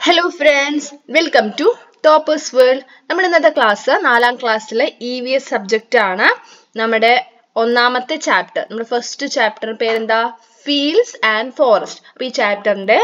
Hello friends, welcome to Toppers World. നമ്മുടെ ഇന്നത്തെ class 4ാം ക്ലാസ്സിലെ EVS സബ്ജക്റ്റ് ആണ്. നമ്മുടെ ഒന്നാമത്തെ ചാപ്റ്റർ, നമ്മുടെ ഫസ്റ്റ് ചാപ്റ്റർ പേരെന്താ? Fields and forest. അപ്പോൾ ഈ ചാപ്റ്ററിന്റെ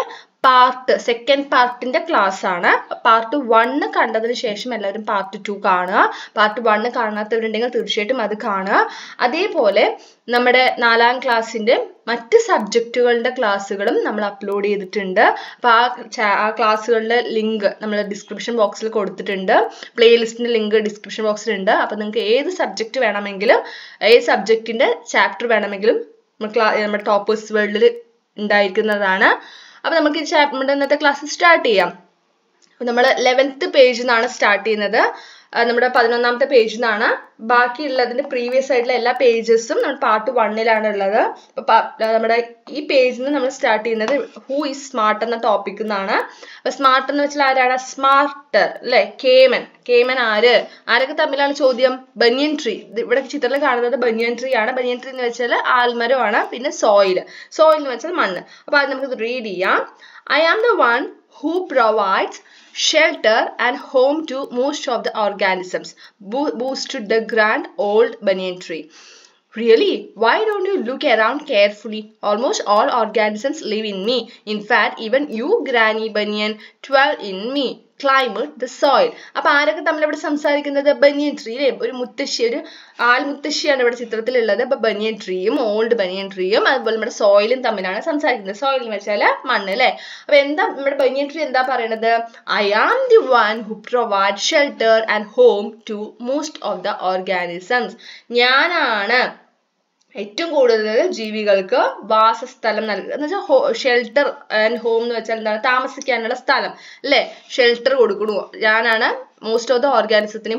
സെക്കൻഡ് പാർട്ടിന്റെ ക്ലാസ് ആണ്. പാർട്ട് 1 കണ്ടതിന് ശേഷം എല്ലാവരും പാർട്ട് 2 കാണുക. പാർട്ട് 1 കാണാത്തവരുണ്ടെങ്കിൽ തീർച്ചയായിട്ടും അത് കാണുക. അതേപോലെ നമ്മുടെ 4ാം ക്ലാസ്സിന്റെ മറ്റ് സബ്ജക്റ്റുകളുടെ ക്ലാസ്സുകളും നമ്മൾ അപ്ലോഡ് ചെയ്തിട്ടുണ്ട്. അപ്പോൾ ആ ക്ലാസ്സുകളുടെ ലിങ്ക് നമ്മൾ ഡിസ്ക്രിപ്ഷൻ ബോക്സിൽ കൊടുത്തിട്ടുണ്ട്. പ്ലേലിസ്റ്റിന്റെ ലിങ്ക് ഡിസ്ക്രിപ്ഷൻ ബോക്സിൽ ഉണ്ട്. അപ്പോൾ നിങ്ങൾക്ക് ഏത് സബ്ജക്റ്റ് വേണമെങ്കിലും, ഏത് സബ്ജക്റ്റിന്റെ ചാപ്റ്റർ വേണമെങ്കിലും നമ്മുടെ ടോപ്പേഴ്സ് വേൾഡിൽ ഉണ്ടായിരിക്കുന്നതാണ്. അപ്പോൾ നമുക്ക് നമ്മുടെ ഇന്നത്തെ ക്ലാസ് സ്റ്റാർട്ട് ചെയ്യാം. അപ്പോൾ നമ്മൾ 11th പേജിൽ നിന്നാണ് സ്റ്റാർട്ട് ചെയ്യുന്നത്. നമ്മുടെ 11ാമത്തെ പേജിൽ നിന്നാണ്. ബാക്കിയുള്ളതിന്റെ പ്രീവിയസ് ആയിട്ടുള്ള എല്ലാ പേജസും നമ്മൾ പാർട്ട് 1 ഉള്ളത്. അപ്പോൾ നമ്മുടെ ഈ പേജിൽ നിന്ന് നമ്മൾ സ്റ്റാർട്ട് ചെയ്യുന്നത് ഹൂ ഈസ് സ്മാർട്ട് എന്ന ടോപ്പിക് എന്നാണ്. അപ്പൊ സ്മാർട്ട് എന്ന് വെച്ചാൽ ആരാണ്? സ്മാർട്ടർ അല്ലെ? കേമൻ ആരൊക്കെ തമ്മിലാണ് ചോദ്യം? Banyan tree. ഇവിടെ ചിത്രത്തിൽ കാണുന്നത് ബനിയൻ ട്രീ ആണ്. ബനിയൻ ട്രീ എന്ന് വെച്ചാൽ ആൽമരമാണ്. പിന്നെ സോയിൽ എന്ന് വെച്ചാൽ മണ്ണ്. അപ്പൊ അത് നമുക്ക് റീഡ് ചെയ്യാം. I am the one who provides shelter and home to most of the organisms, boasted the grand old banyan tree. Really? Why don't you look around carefully? Almost all organisms live in me. In fact, even you, Granny Banyan, dwell in me. Climate the soil. അപ്പോൾ ആരൊക്കെ തമ്മിൽ ഇവിടെ സംസാരിക്കുന്നത്? ബനിയൻ tree അല്ലേ? ഒരു ആൽമുത്തശ്ശിയാണ് ഇവിടെ ചിത്രത്തിലുള്ളത്. അപ്പൊ ബനിയൻ ട്രീയും old ബനിയൻ ട്രീയും അതുപോലെ നമ്മുടെ സോയിലും തമ്മിലാണ് സംസാരിക്കുന്നത്. സോയിൽ എന്ന് വെച്ചാൽ മണ്ണ് അല്ലേ? അപ്പൊ എന്താ നമ്മുടെ ബനിയൻ ട്രീ എന്താ പറയുന്നത്? I am the one who provides shelter and home to most of the organisms. ഞാനാണ് ഏറ്റവും കൂടുതൽ ജീവികൾക്ക് വാസസ്ഥലം നൽകുക എന്ന് വെച്ചാൽ ഷെൽട്ടർ ആൻഡ് ഹോം എന്ന് വെച്ചാൽ എന്താണ്? താമസിക്കാനുള്ള സ്ഥലം അല്ലെ? ഷെൽട്ടർ കൊടുക്കണു. ഞാനാണ് മോസ്റ്റ് ഓഫ് ദ ഓർഗാനിസത്തിനും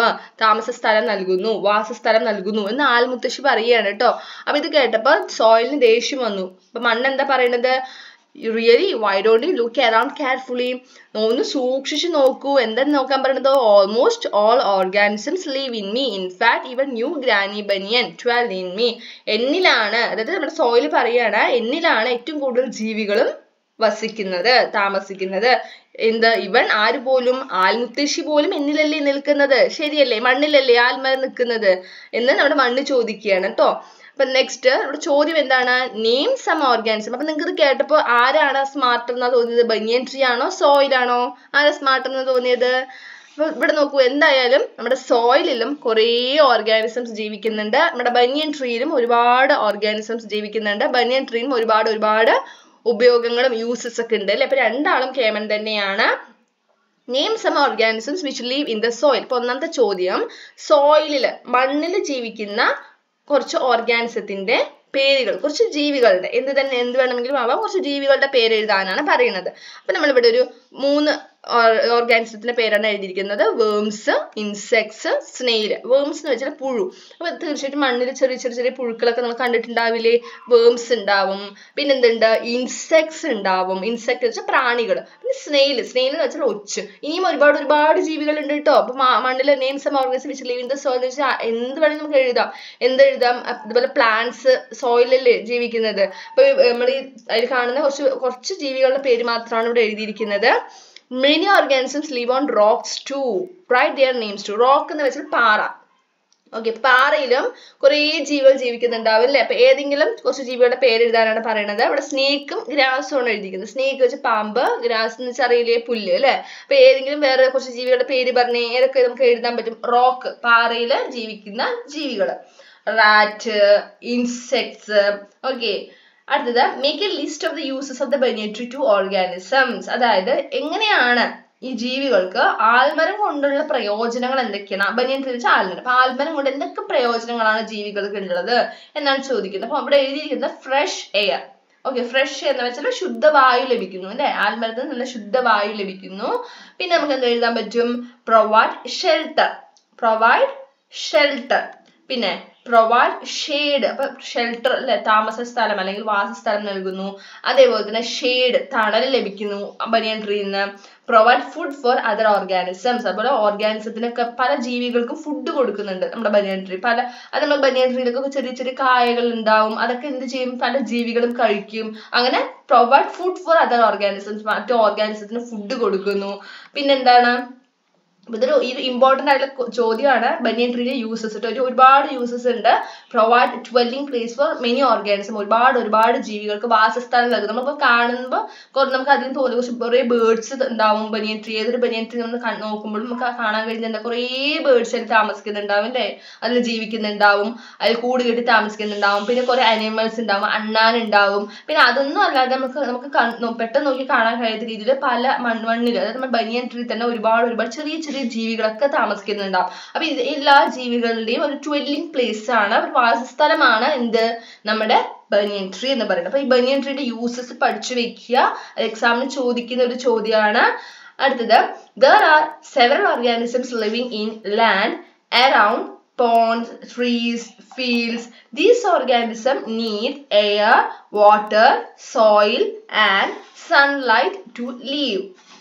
താമസ സ്ഥലം നൽകുന്നു, വാസസ്ഥലം നൽകുന്നു എന്ന് ആൽമുത്തശ്ശി പറയുകയാണ് കേട്ടോ. അപ്പൊ ഇത് കേട്ടപ്പോ സോയിലിന് ദേഷ്യം വന്നു. അപ്പൊ മണ്ണ് എന്താ പറയണത്? Really? Why don't you look around carefully? ഒന്ന് സൂക്ഷിച്ചു നോക്കൂ. എന്തെന്ന് നോക്കാൻ പറയുന്നത്? Almost all organisms live in me. In fact, even you, Granny Banyan, dwell in me. എന്നിലാണ്, അതായത് നമ്മുടെ സോയിൽ പറയാണ്, എന്നിലാണ് ഏറ്റവും കൂടുതൽ ജീവികളും വസിക്കുന്നത്, താമസിക്കുന്നത്. ഇവൻ ആര് പോലും, ആൽമുത്തശ്ശി പോലും എന്നിലല്ലേ നിൽക്കുന്നത്? ശരിയല്ലേ? മണ്ണിലല്ലേ ആൽമരം നിൽക്കുന്നത് എന്ന് നമ്മുടെ മണ്ണ് ചോദിക്കുകയാണ് കേട്ടോ. അപ്പൊ നെക്സ്റ്റ് നമ്മുടെ ചോദ്യം എന്താണ്? Name some organism. അപ്പൊ നിങ്ങൾക്ക് ഇത് കേട്ടപ്പോ ആരാണ് സ്മാർട്ട് എന്നാ തോന്നിയത്? ബനിയൻ ട്രീ ആണോ സോയിലാണോ? ആരാ സ്മാർട്ട് എന്ന് തോന്നിയത്? അപ്പൊ ഇവിടെ നോക്കൂ, എന്തായാലും നമ്മുടെ സോയിലിലും കുറേ ഓർഗാനിസംസ് ജീവിക്കുന്നുണ്ട്. നമ്മുടെ ബനിയൻ ട്രീയിലും ഒരുപാട് ഓർഗാനിസംസ് ജീവിക്കുന്നുണ്ട്. ബനിയൻ ട്രീയും ഒരുപാട് ഉപയോഗങ്ങളും യൂസസ് ഒക്കെ ഉണ്ട് അല്ലെ? അപ്പൊ രണ്ടാളും കേമൻ തന്നെയാണ്. Name some organisms which live in the soil. ഇപ്പൊ ഒന്നാമത്തെ ചോദ്യം, സോയിലില് മണ്ണിൽ ജീവിക്കുന്ന കുറച്ച് ഓർഗാനിസത്തിന്റെ പേരുകൾ, കുറച്ച് ജീവികളുടെ എന്ത് വേണമെങ്കിലും ആവാം, കുറച്ച് ജീവികളുടെ പേര് എഴുതാനാണ് പറയുന്നത്. അപ്പൊ നമ്മളിവിടെ ഒരു 3 ഓർഗാനിസത്തിന്റെ പേരാണ് എഴുതിയിരിക്കുന്നത്. Worms, insects, snail. വേംസ് എന്ന് വെച്ചാൽ പുഴു. അപ്പൊ തീർച്ചയായിട്ടും മണ്ണിൽ ചെറിയ പുഴുക്കളൊക്കെ നമ്മൾ കണ്ടിട്ടുണ്ടാവില്ലേ? വേംസ് ഉണ്ടാവും. പിന്നെ എന്തുണ്ട്? ഇൻസെക്ട്സ് ഉണ്ടാവും. ഇൻസെക്ട് എന്ന് വെച്ചാൽ പ്രാണികൾ. പിന്നെ സ്നെയിൽ എന്ന് വെച്ചാൽ ഒച്ച്. ഇനിയും ഒരുപാട് ജീവികൾ ഉണ്ട് കേട്ടോ. അപ്പൊ മണ്ണിൽ name some organism which live in the soil എന്ന് വെച്ചാൽ എന്ത് വേണമെങ്കിൽ നമുക്ക് എഴുതാം. എന്തെഴുതാം? അതുപോലെ പ്ലാന്റ്സ് സോയിലല്ലേ ജീവിക്കുന്നത്. അപ്പൊ നമ്മൾ അതിൽ കാണുന്ന കുറച്ച് ജീവികളുടെ പേര് മാത്രമാണ് ഇവിടെ എഴുതിയിരിക്കുന്നത്. Many organisms live on rocks too. Write their names too. Rock എന്ന് വെച്ചാൽ പാറ. ഓക്കെ, പാറയിലും കുറേ ജീവികൾ ജീവിക്കുന്നുണ്ടാവും അല്ലേ? അപ്പൊ ഏതെങ്കിലും കുറച്ച് ജീവികളുടെ പേര് എഴുതാനാണ് പറയുന്നത്. ഇവിടെ സ്നേക്കും ഗ്രാസും ആണ് എഴുതിയിരിക്കുന്നത്. സ്നേക്ക് വെച്ചാൽ പാമ്പ്, ഗ്രാസ് എന്ന് വെച്ചാൽ അറിയില്ലേ? പുല്ല് അല്ലെ? അപ്പൊ ഏതെങ്കിലും വേറെ കുറച്ച് ജീവികളുടെ പേര് പറഞ്ഞേ, ഏതൊക്കെ നമുക്ക് എഴുതാൻ പറ്റും? റോക്ക്, പാറയില് ജീവിക്കുന്ന ജീവികൾ. Rat, insects. ഓക്കെ, അടുത്തത് make a list of the uses of the banyan tree to organisms. അതായത് എങ്ങനെയാണ് ഈ ജീവികൾക്ക് ആൽമരം കൊണ്ടുള്ള പ്രയോജനങ്ങൾ എന്തൊക്കെയാണ്? ബനിയൻ ട്രീ വെച്ചാൽ ആൽമരം. അപ്പൊ ആൽമരം കൊണ്ട് എന്തൊക്കെ പ്രയോജനങ്ങളാണ് ജീവികൾക്ക് ഉള്ളത് എന്നാണ് ചോദിക്കുന്നത്. അപ്പൊ അവിടെ എഴുതിയിരിക്കുന്നത് ഫ്രഷ് എയർ. ഓക്കെ, ഫ്രഷ് എന്ന് വെച്ചാൽ ശുദ്ധവായു ലഭിക്കുന്നു അല്ലെ? ആൽമരത്തിൽ നല്ല ശുദ്ധവായു ലഭിക്കുന്നു. പിന്നെ നമുക്ക് എന്ത് എഴുതാൻ പറ്റും? Provide shelter. പിന്നെ പ്രൊവൈഡ് ഷെയ്ഡ്, അപ്പൊ ഷെൽട്ടർ അല്ലെ, താമസ സ്ഥലം അല്ലെങ്കിൽ വാസസ്ഥലം നൽകുന്നു. അതേപോലെ തന്നെ ഷെയ്ഡ്, തണൽ ലഭിക്കുന്നു ബനിയൻ ട്രീയിൽ നിന്ന്. Provide food for other organisms, അതുപോലെ ഓർഗാനിസത്തിനൊക്കെ പല ജീവികൾക്കും ഫുഡ് കൊടുക്കുന്നുണ്ട് നമ്മുടെ ബനിയൻ ട്രീ. അത് നമ്മുടെ ബനിയൻ ട്രീയിലൊക്കെ ചെറിയ ചെറിയ കായകൾ ഉണ്ടാവും, അതൊക്കെ എന്ത് ചെയ്യും, പല ജീവികളും കഴിക്കും. അങ്ങനെ provide food for other organisms, മറ്റു ഓർഗാനിസത്തിന് ഫുഡ് കൊടുക്കുന്നു. പിന്നെന്താണ്, ഇതൊരു ഇമ്പോർട്ടന്റ് ആയിട്ടുള്ള ചോദ്യമാണ്. ബനിയൻ ട്രീയുടെ യൂസസ്, ഒരുപാട് യൂസസ് ഉണ്ട്. Provide dwelling place for many organism, ഒരുപാട് ജീവികൾക്ക് വാസസ്ഥലം നൽകും. നമ്മളിപ്പോൾ കാണുമ്പോൾ നമുക്ക് അതിന് തോന്നുന്നു കുറേ ബേർഡ്സ് ഉണ്ടാവും ബനിയൻ ട്രീ. ഏതൊരു ബനിയൻ ട്രീ നമ്മൾ നോക്കുമ്പോഴും നമുക്ക് കാണാൻ കഴിയുന്നുണ്ട് കുറേ ബേർഡ്സ് അതിൽ താമസിക്കുന്നുണ്ടാവും അല്ലേ, അതിൽ ജീവിക്കുന്നുണ്ടാവും, അതിൽ കൂട് കെട്ടി താമസിക്കുന്നുണ്ടാവും. പിന്നെ കുറെ അനിമൽസ് ഉണ്ടാവും, അണ്ണാൻ ഉണ്ടാവും. പിന്നെ അതൊന്നും അല്ലാതെ നമുക്ക് പെട്ടെന്ന് നോക്കി കാണാൻ കഴിയാത്ത രീതിയിൽ പല മണ്ണിൽ, അതായത് നമ്മുടെ ബനിയൻ ട്രീ തന്നെ ഒരുപാട് ചെറിയ ജീവികളൊക്കെ താമസിക്കുന്നുണ്ടാവും. അപ്പൊ എല്ലാ ജീവികളുടെയും ഒരു ഡ്വെല്ലിംഗ് പ്ലേസ് ആണ്, ഒരു വാസസ്ഥലമാണ് എന്ത്, നമ്മുടെ ബനിയൻ ട്രീ എന്ന് പറയുന്നത്. അപ്പൊ ഈ ബനിയൻ ട്രീയുടെ യൂസസ് പഠിച്ചു വെക്കുക, എക്സാമിന് ചോദിക്കുന്ന ഒരു ചോദ്യമാണ്. അടുത്തത്, there are several organisms living in land around ponds, trees, fields. These organisms need air, water, soil and sunlight to live.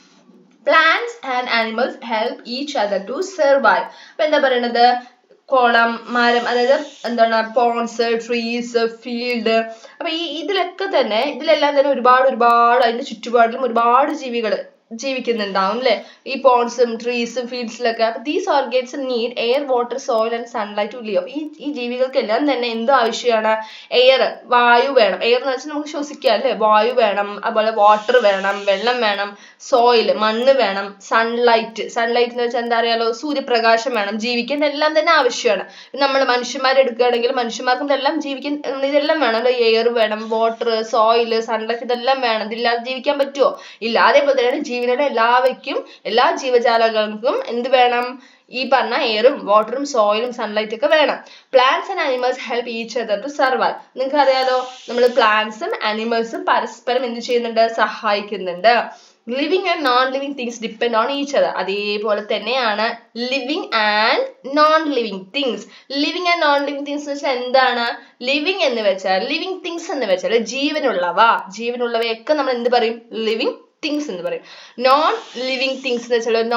Plants and animals help each other to survive. അപ്പൊ എന്താ പറയുന്നത്, കുളം, മരം, അതായത് എന്താണ്, പോൺസ്, ട്രീസ്, ഫീൽഡ്. അപ്പൊ ഇതിലെല്ലാം തന്നെ ഒരുപാട് അതിന്റെ ചുറ്റുപാടിലും ഒരുപാട് ജീവികൾ ജീവിക്കുന്നുണ്ടാവും അല്ലെ, ഈ പോൺസും ട്രീസും ഫീൽഡ്സിലൊക്കെ. അപ്പൊ these organism need air, water, soil and sunlight to live. ഈ ജീവികൾക്കെല്ലാം തന്നെ എന്ത് ആവശ്യമാണ്, എയർ, വായു വേണം. എയർ എന്ന് വെച്ചാൽ നമുക്ക് ശ്വസിക്കാം അല്ലെ, വായു വേണം. അതുപോലെ വാട്ടർ വേണം, വെള്ളം വേണം. സോയിൽ, മണ്ണ് വേണം. സൺലൈറ്റ് എന്ന് വെച്ചാൽ എന്താ അറിയാലോ, സൂര്യപ്രകാശം വേണം. ജീവിക്കാൻ എല്ലാം തന്നെ ആവശ്യമാണ്. നമ്മൾ മനുഷ്യന്മാരെ എടുക്കുകയാണെങ്കിൽ മനുഷ്യന്മാർക്കും ഇതെല്ലാം ജീവിക്കാൻ ഇതെല്ലാം വേണം അല്ലെ, എയർ വേണം, വാട്ടർ, സോയിൽ, സൺലൈറ്റ്, ഇതെല്ലാം വേണം. ഇതില്ലാതെ ജീവിക്കാൻ പറ്റുമോ? ഇല്ല. അതേപോലെ തന്നെ ജീവികളുടെ എല്ലാ ജീവജാലങ്ങൾക്കും എന്ത് വേണം, ഈ പറഞ്ഞ എയറും വാട്ടറും സോയിലും സൺലൈറ്റ് ഒക്കെ വേണം. Plants and animals help each other to survive. നിങ്ങൾക്ക് അറിയാലോ, നമ്മൾ പ്ലാന്റ്സും ആനിമൽസും പരസ്പരം എന്ത് ചെയ്യുന്നുണ്ട്, സഹായിക്കുന്നുണ്ട്. Living and non living things depend on each other. അതേപോലെ തന്നെയാണ് living and non living things. Living and non living things എന്ന് വെച്ചാൽ എന്താണ്, ലിവിങ് എന്ന് വെച്ചാൽ, ലിവിങ് തിങ്സ് എന്ന് വെച്ചാൽ ജീവനുള്ളവയൊക്കെ നമ്മൾ എന്ത് പറയും, ലിവിങ് തിങ്സ് എന്ന് പറയും. നോൺ ലിവിങ് തിങ്സ്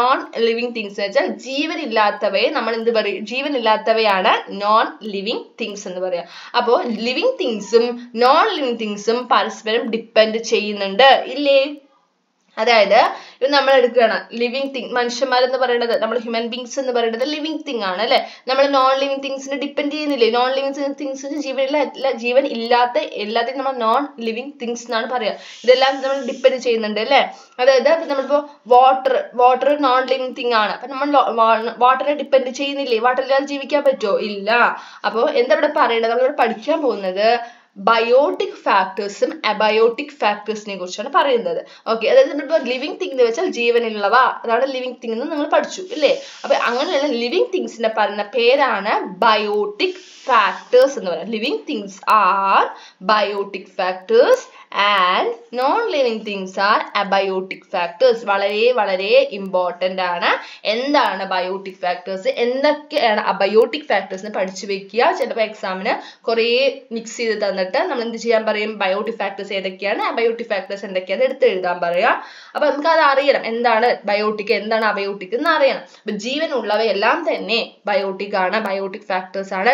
എന്ന് വെച്ചാൽ ജീവനില്ലാത്തവയെ നമ്മൾ എന്ത് പറയും, ജീവനില്ലാത്തവയാണ് നോൺ ലിവിങ് തിങ്സ് എന്ന് പറയാം. അപ്പോ ലിവിങ് തിങ്സും നോൺ ലിവിങ് തിങ്സും പരസ്പരം ഡിപ്പെൻഡ് ചെയ്യുന്നുണ്ട് ഇല്ലേ. അതായത് ഇത് നമ്മൾ എടുക്കുകയാണ്, ലിവിങ് തിങ്, മനുഷ്യന്മാരെന്ന് പറയുന്നത്, നമ്മൾ ഹ്യൂമൻ ബീങ്സ് എന്ന് പറയുന്നത് ലിവിങ് തിങ് ആണ് അല്ലെ. നമ്മൾ നോൺ ലിവിങ് തിങ്സിനെ ഡിപ്പെൻഡ് ചെയ്യുന്നില്ലേ. നോൺ ലിവിങ് തിങ്സിന് ജീവൻ ഇല്ലാത്ത എല്ലാത്തിനും നമ്മൾ നോൺ ലിവിങ് തിങ്സ് എന്നാണ് പറയാ. ഇതെല്ലാം നമ്മൾ ഡിപ്പെൻഡ് ചെയ്യുന്നുണ്ട് അല്ലെ. അതായത് നമ്മളിപ്പോ വാട്ടർ നോൺ ലിവിങ് തിങ് ആണ്, അപ്പൊ നമ്മൾ വാട്ടറെ ഡിപ്പെൻഡ് ചെയ്യുന്നില്ലേ. വാട്ടർ ഇല്ലാതെ ജീവിക്കാൻ പറ്റുമോ? ഇല്ല. അപ്പൊ എന്താ ഇവിടെ പറയേണ്ടത്, നമ്മളിവിടെ പഠിക്കാൻ പോകുന്നത് ബയോട്ടിക് ഫാക്ടേഴ്സും അബയോട്ടിക് ഫാക്ടേഴ്സിനെ കുറിച്ചാണ് പറയുന്നത്. ഓക്കെ, അതായത് നമ്മളിപ്പോൾ ലിവിങ് തിങ് എന്ന് വെച്ചാൽ ജീവനുള്ളവ, അതാണ് ലിവിങ് തിങ് എന്ന് നിങ്ങൾ പഠിച്ചു ഇല്ലേ. അപ്പൊ അങ്ങനെയുള്ള ലിവിങ് തിങ്സിന്റെ പറയുന്ന പേരാണ് ബയോട്ടിക് factors എന്ന് പറയാം. Living things are biotic factors and non living things are abiotic factors. വളരെ ഇമ്പോർട്ടന്റ് ആണ്. എന്താണ് ബയോട്ടിക് ഫാക്ടേഴ്സ്, എന്തൊക്കെയാണ് അബയോട്ടിക് ഫാക്ടേഴ്സ് പഠിച്ചു വെക്കുക. ചിലപ്പോൾ എക്സാമിന് കുറെ മിക്സ് ചെയ്ത് തന്നിട്ട് നമ്മൾ എന്ത് ചെയ്യാൻ പറയും, ബയോട്ടിക് ഫാക്ടേഴ്സ് ഏതൊക്കെയാണ്, അബയോട്ടിക് ഫാക്ടേഴ്സ് എന്തൊക്കെയാണ് എടുത്ത് എഴുതാൻ പറയാം. അപ്പൊ നമുക്ക് അത് അറിയണം, എന്താണ് ബയോട്ടിക് എന്താണ് അബയോട്ടിക് എന്ന് അറിയണം. അപ്പൊ ജീവനുള്ളവയെല്ലാം തന്നെ ബയോട്ടിക് ആണ്, ബയോട്ടിക് ഫാക്ടേഴ്സ് ആണ്.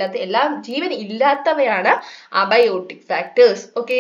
ജീവൻ ഇല്ലാത്തവയാണ് abiotic factors. Okay.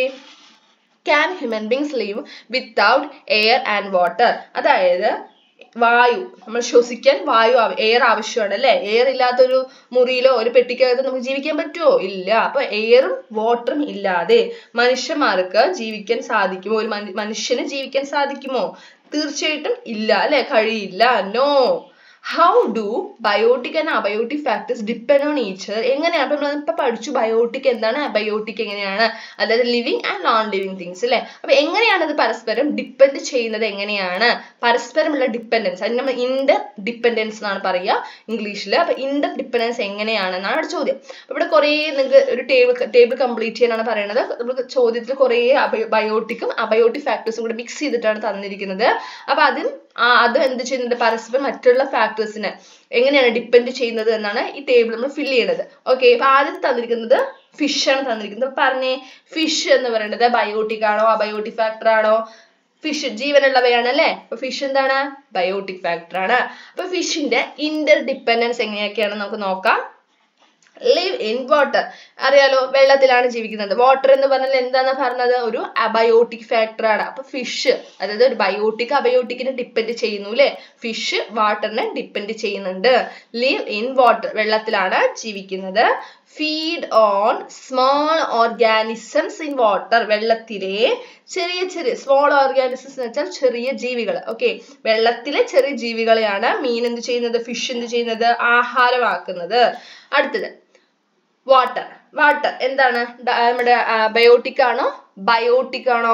Can human beings live without air and water? അതായത് വായു, നമ്മൾ ശ്വസിക്കാൻ എയർ ആവശ്യമാണ് അല്ലെ. എയർ ഇല്ലാത്തൊരു മുറിയിലോ ഒരു പെട്ടിക്കകത്ത് നമുക്ക് ജീവിക്കാൻ പറ്റുമോ? ഇല്ല. അപ്പൊ എയറും വാട്ടറും ഇല്ലാതെ മനുഷ്യന്മാർക്ക് ജീവിക്കാൻ സാധിക്കുമോ? ഒരു മനുഷ്യന് ജീവിക്കാൻ സാധിക്കുമോ? തീർച്ചയായിട്ടും ഇല്ല അല്ലെ, കഴിയില്ല. No. How do biotic and abiotic factors depend on each other? എങ്ങനെയാണ്, അപ്പൊ നമ്മളിപ്പോ പഠിച്ചു ബയോട്ടിക് എന്താണ്, അബയോട്ടിക് എങ്ങനെയാണ്, അതായത് living and non living things അല്ലെ. അപ്പൊ എങ്ങനെയാണ് ഇത് പരസ്പരം ഡിപ്പെൻഡ് ചെയ്യുന്നത്, എങ്ങനെയാണ് പരസ്പരമുള്ള ഡിപ്പെൻഡൻസ്, അതിന് നമ്മൾ ഇന്റർ ഡിപ്പെൻഡൻസ് എന്നാണ് പറയുക ഇംഗ്ലീഷിൽ. അപ്പൊ ഇന്റർ ഡിപ്പെൻഡൻസ് എങ്ങനെയാണെന്നാണ് അവിടെ ചോദ്യം. അപ്പൊ ഇവിടെ കുറെ നിങ്ങൾക്ക് ഒരു ടേബിൾ കംപ്ലീറ്റ് ചെയ്യാനാണ് പറയുന്നത്. നമുക്ക് ചോദ്യത്തിൽ കുറെ ബയോട്ടിക്കും അബയോട്ടിക് ഫാക്ടേഴ്സും കൂടെ മിക്സ് ചെയ്തിട്ടാണ് തന്നിരിക്കുന്നത്. അപ്പൊ അതും അത് എന്ത് ചെയ്യുന്നുണ്ട്, പരസ്പരം മറ്റുള്ള ഫാക്ടേഴ്സിനെ എങ്ങനെയാണ് ഡിപ്പെൻഡ് ചെയ്യുന്നത് എന്നാണ് ഈ ടേബിൾ നമ്മൾ ഫില്ല് ചെയ്യുന്നത്. ഓക്കെ, ഇപ്പൊ ആദ്യം തന്നിരിക്കുന്നത് ഫിഷ് ആണ് തന്നിരിക്കുന്നത്. പറഞ്ഞേ, ഫിഷ് എന്ന് പറയുന്നത് ബയോട്ടിക് ആണോ അബയോട്ടിക് ഫാക്ടർ ആണോ? ഫിഷ് ജീവനുള്ളവയാണ് അല്ലെ. അപ്പൊ ഫിഷ് എന്താണ്, ബയോട്ടിക് ഫാക്ടർ ആണ്. അപ്പൊ ഫിഷിന്റെ ഇന്റർ ഡിപ്പെൻഡൻസ് എങ്ങനെയൊക്കെയാണ് നമുക്ക് നോക്കാം. live in water, അറിയാലോ, വെള്ളത്തിലാണ് ജീവിക്കുന്നത്. വാട്ടർ എന്ന് പറഞ്ഞാൽ എന്താണ് പറഞ്ഞത്, ഒരു അബയോട്ടിക് ഫാക്ടർ ആണ്. അപ്പൊ ഫിഷ് അതായത് ഒരു ബയോട്ടിക് അബയോട്ടിക്കിനെ ഡിപ്പെൻഡ് ചെയ്യുന്നു അല്ലെ. ഫിഷ് വാട്ടറിനെ ഡിപ്പെൻഡ് ചെയ്യുന്നുണ്ട്. live in water, വെള്ളത്തിലാണ് ജീവിക്കുന്നത്. feed on small organisms in water, വെള്ളത്തിലെ ചെറിയ ചെറിയ സ്മോൾ ഓർഗാനിസംസ് എന്ന് വെച്ചാൽ ചെറിയ ജീവികൾ. ഓക്കെ, വെള്ളത്തിലെ ചെറിയ ജീവികളെയാണ് മീൻ എന്ത് ചെയ്യുന്നത്, ഫിഷ് എന്ത് ചെയ്യുന്നത്, ആഹാരമാക്കുന്നത്. അടുത്തത് വാട്ടർ. വാട്ടർ എന്താണ്, നമ്മുടെ ബയോട്ടിക് ആണോ ബയോട്ടിക് ആണോ?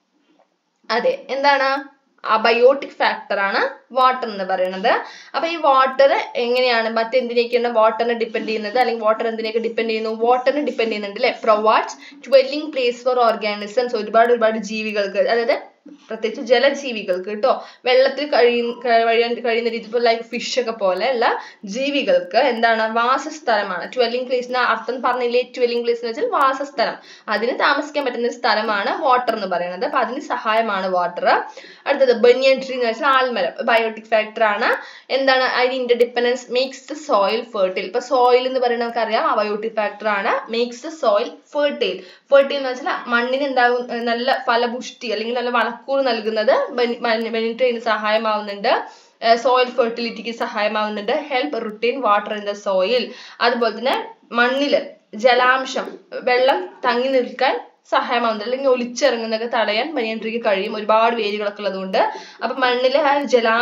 അതെ, എന്താണ്, അബയോട്ടിക് ഫാക്ടർ ആണ് വാട്ടർ എന്ന് പറയുന്നത്. അപ്പൊ ഈ വാട്ടർ എങ്ങനെയാണ് മറ്റെന്തിനൊക്കെയാണ് വാട്ടറിനെ ഡിപ്പെൻഡ് ചെയ്യുന്നത്, അല്ലെങ്കിൽ വാട്ടർ എന്തിനൊക്കെ ഡിപ്പെൻഡ് ചെയ്യുന്നു, വാട്ടറിനെ ഡിപ്പെൻഡ് ചെയ്യുന്നുണ്ട് അല്ലെ. Provides dwelling place for organisms, ഒരുപാട് ജീവികൾക്ക്, അതായത് പ്രത്യേകിച്ച് ജലജീവികൾക്ക് കേട്ടോ, വെള്ളത്തിൽ കഴിയുന്ന രീതി, ഇപ്പോൾ ലൈക്ക് ഫിഷ് ഒക്കെ പോലെയുള്ള ജീവികൾക്ക് എന്താണ്, വാസസ്ഥലമാണ്. ഡ്വെല്ലിംഗ് പ്ലേസ് എന്ന അർത്ഥം പറഞ്ഞില്ലേ, ഡ്വെല്ലിംഗ് പ്ലേസ് എന്ന് വെച്ചാൽ വാസസ്ഥലം, അതിന് താമസിക്കാൻ പറ്റുന്ന ഒരു സ്ഥലമാണ് വാട്ടർ എന്ന് പറയുന്നത്. അപ്പൊ അതിന് സഹായമാണ് വാട്ടർ. അടുത്തത് ബനിയൻ ട്രീ എന്ന് വെച്ചാൽ ആൽമരം, ബയോട്ടിക് ഫാക്ടർ ആണ്. എന്താണ് അതിന് interdependence, makes the soil fertile. ഇപ്പൊ സോയിൽ എന്ന് പറയുന്നത് നമുക്കറിയാം അബയോട്ടിക് ഫാക്ടർ ആണ്. Makes the soil fertile. Fertile എന്ന് വെച്ചാൽ മണ്ണിന് എന്താകും, നല്ല ഫലപുഷ്ടി അല്ലെങ്കിൽ നല്ല വളക്കൂറ് നൽകുന്നത് ബനിയൻ ട്രീന് സഹായമാവുന്നുണ്ട്. സോയിൽ ഫെർട്ടിലിറ്റിക്ക് സഹായമാവുന്നുണ്ട്. Help retain water in the soil. അതുപോലെ തന്നെ മണ്ണില് ജലാംശം, വെള്ളം തങ്ങി നിൽക്കാൻ സഹായമാവുന്നത്, അല്ലെങ്കിൽ ഒലിച്ചിറങ്ങുന്നതൊക്കെ തടയാൻ ബനിയൻ ട്രീക്ക് കഴിയും, ഒരുപാട് വേരുകളൊക്കെ ഉള്ളതുകൊണ്ട്. അപ്പൊ മണ്ണിലെ ആ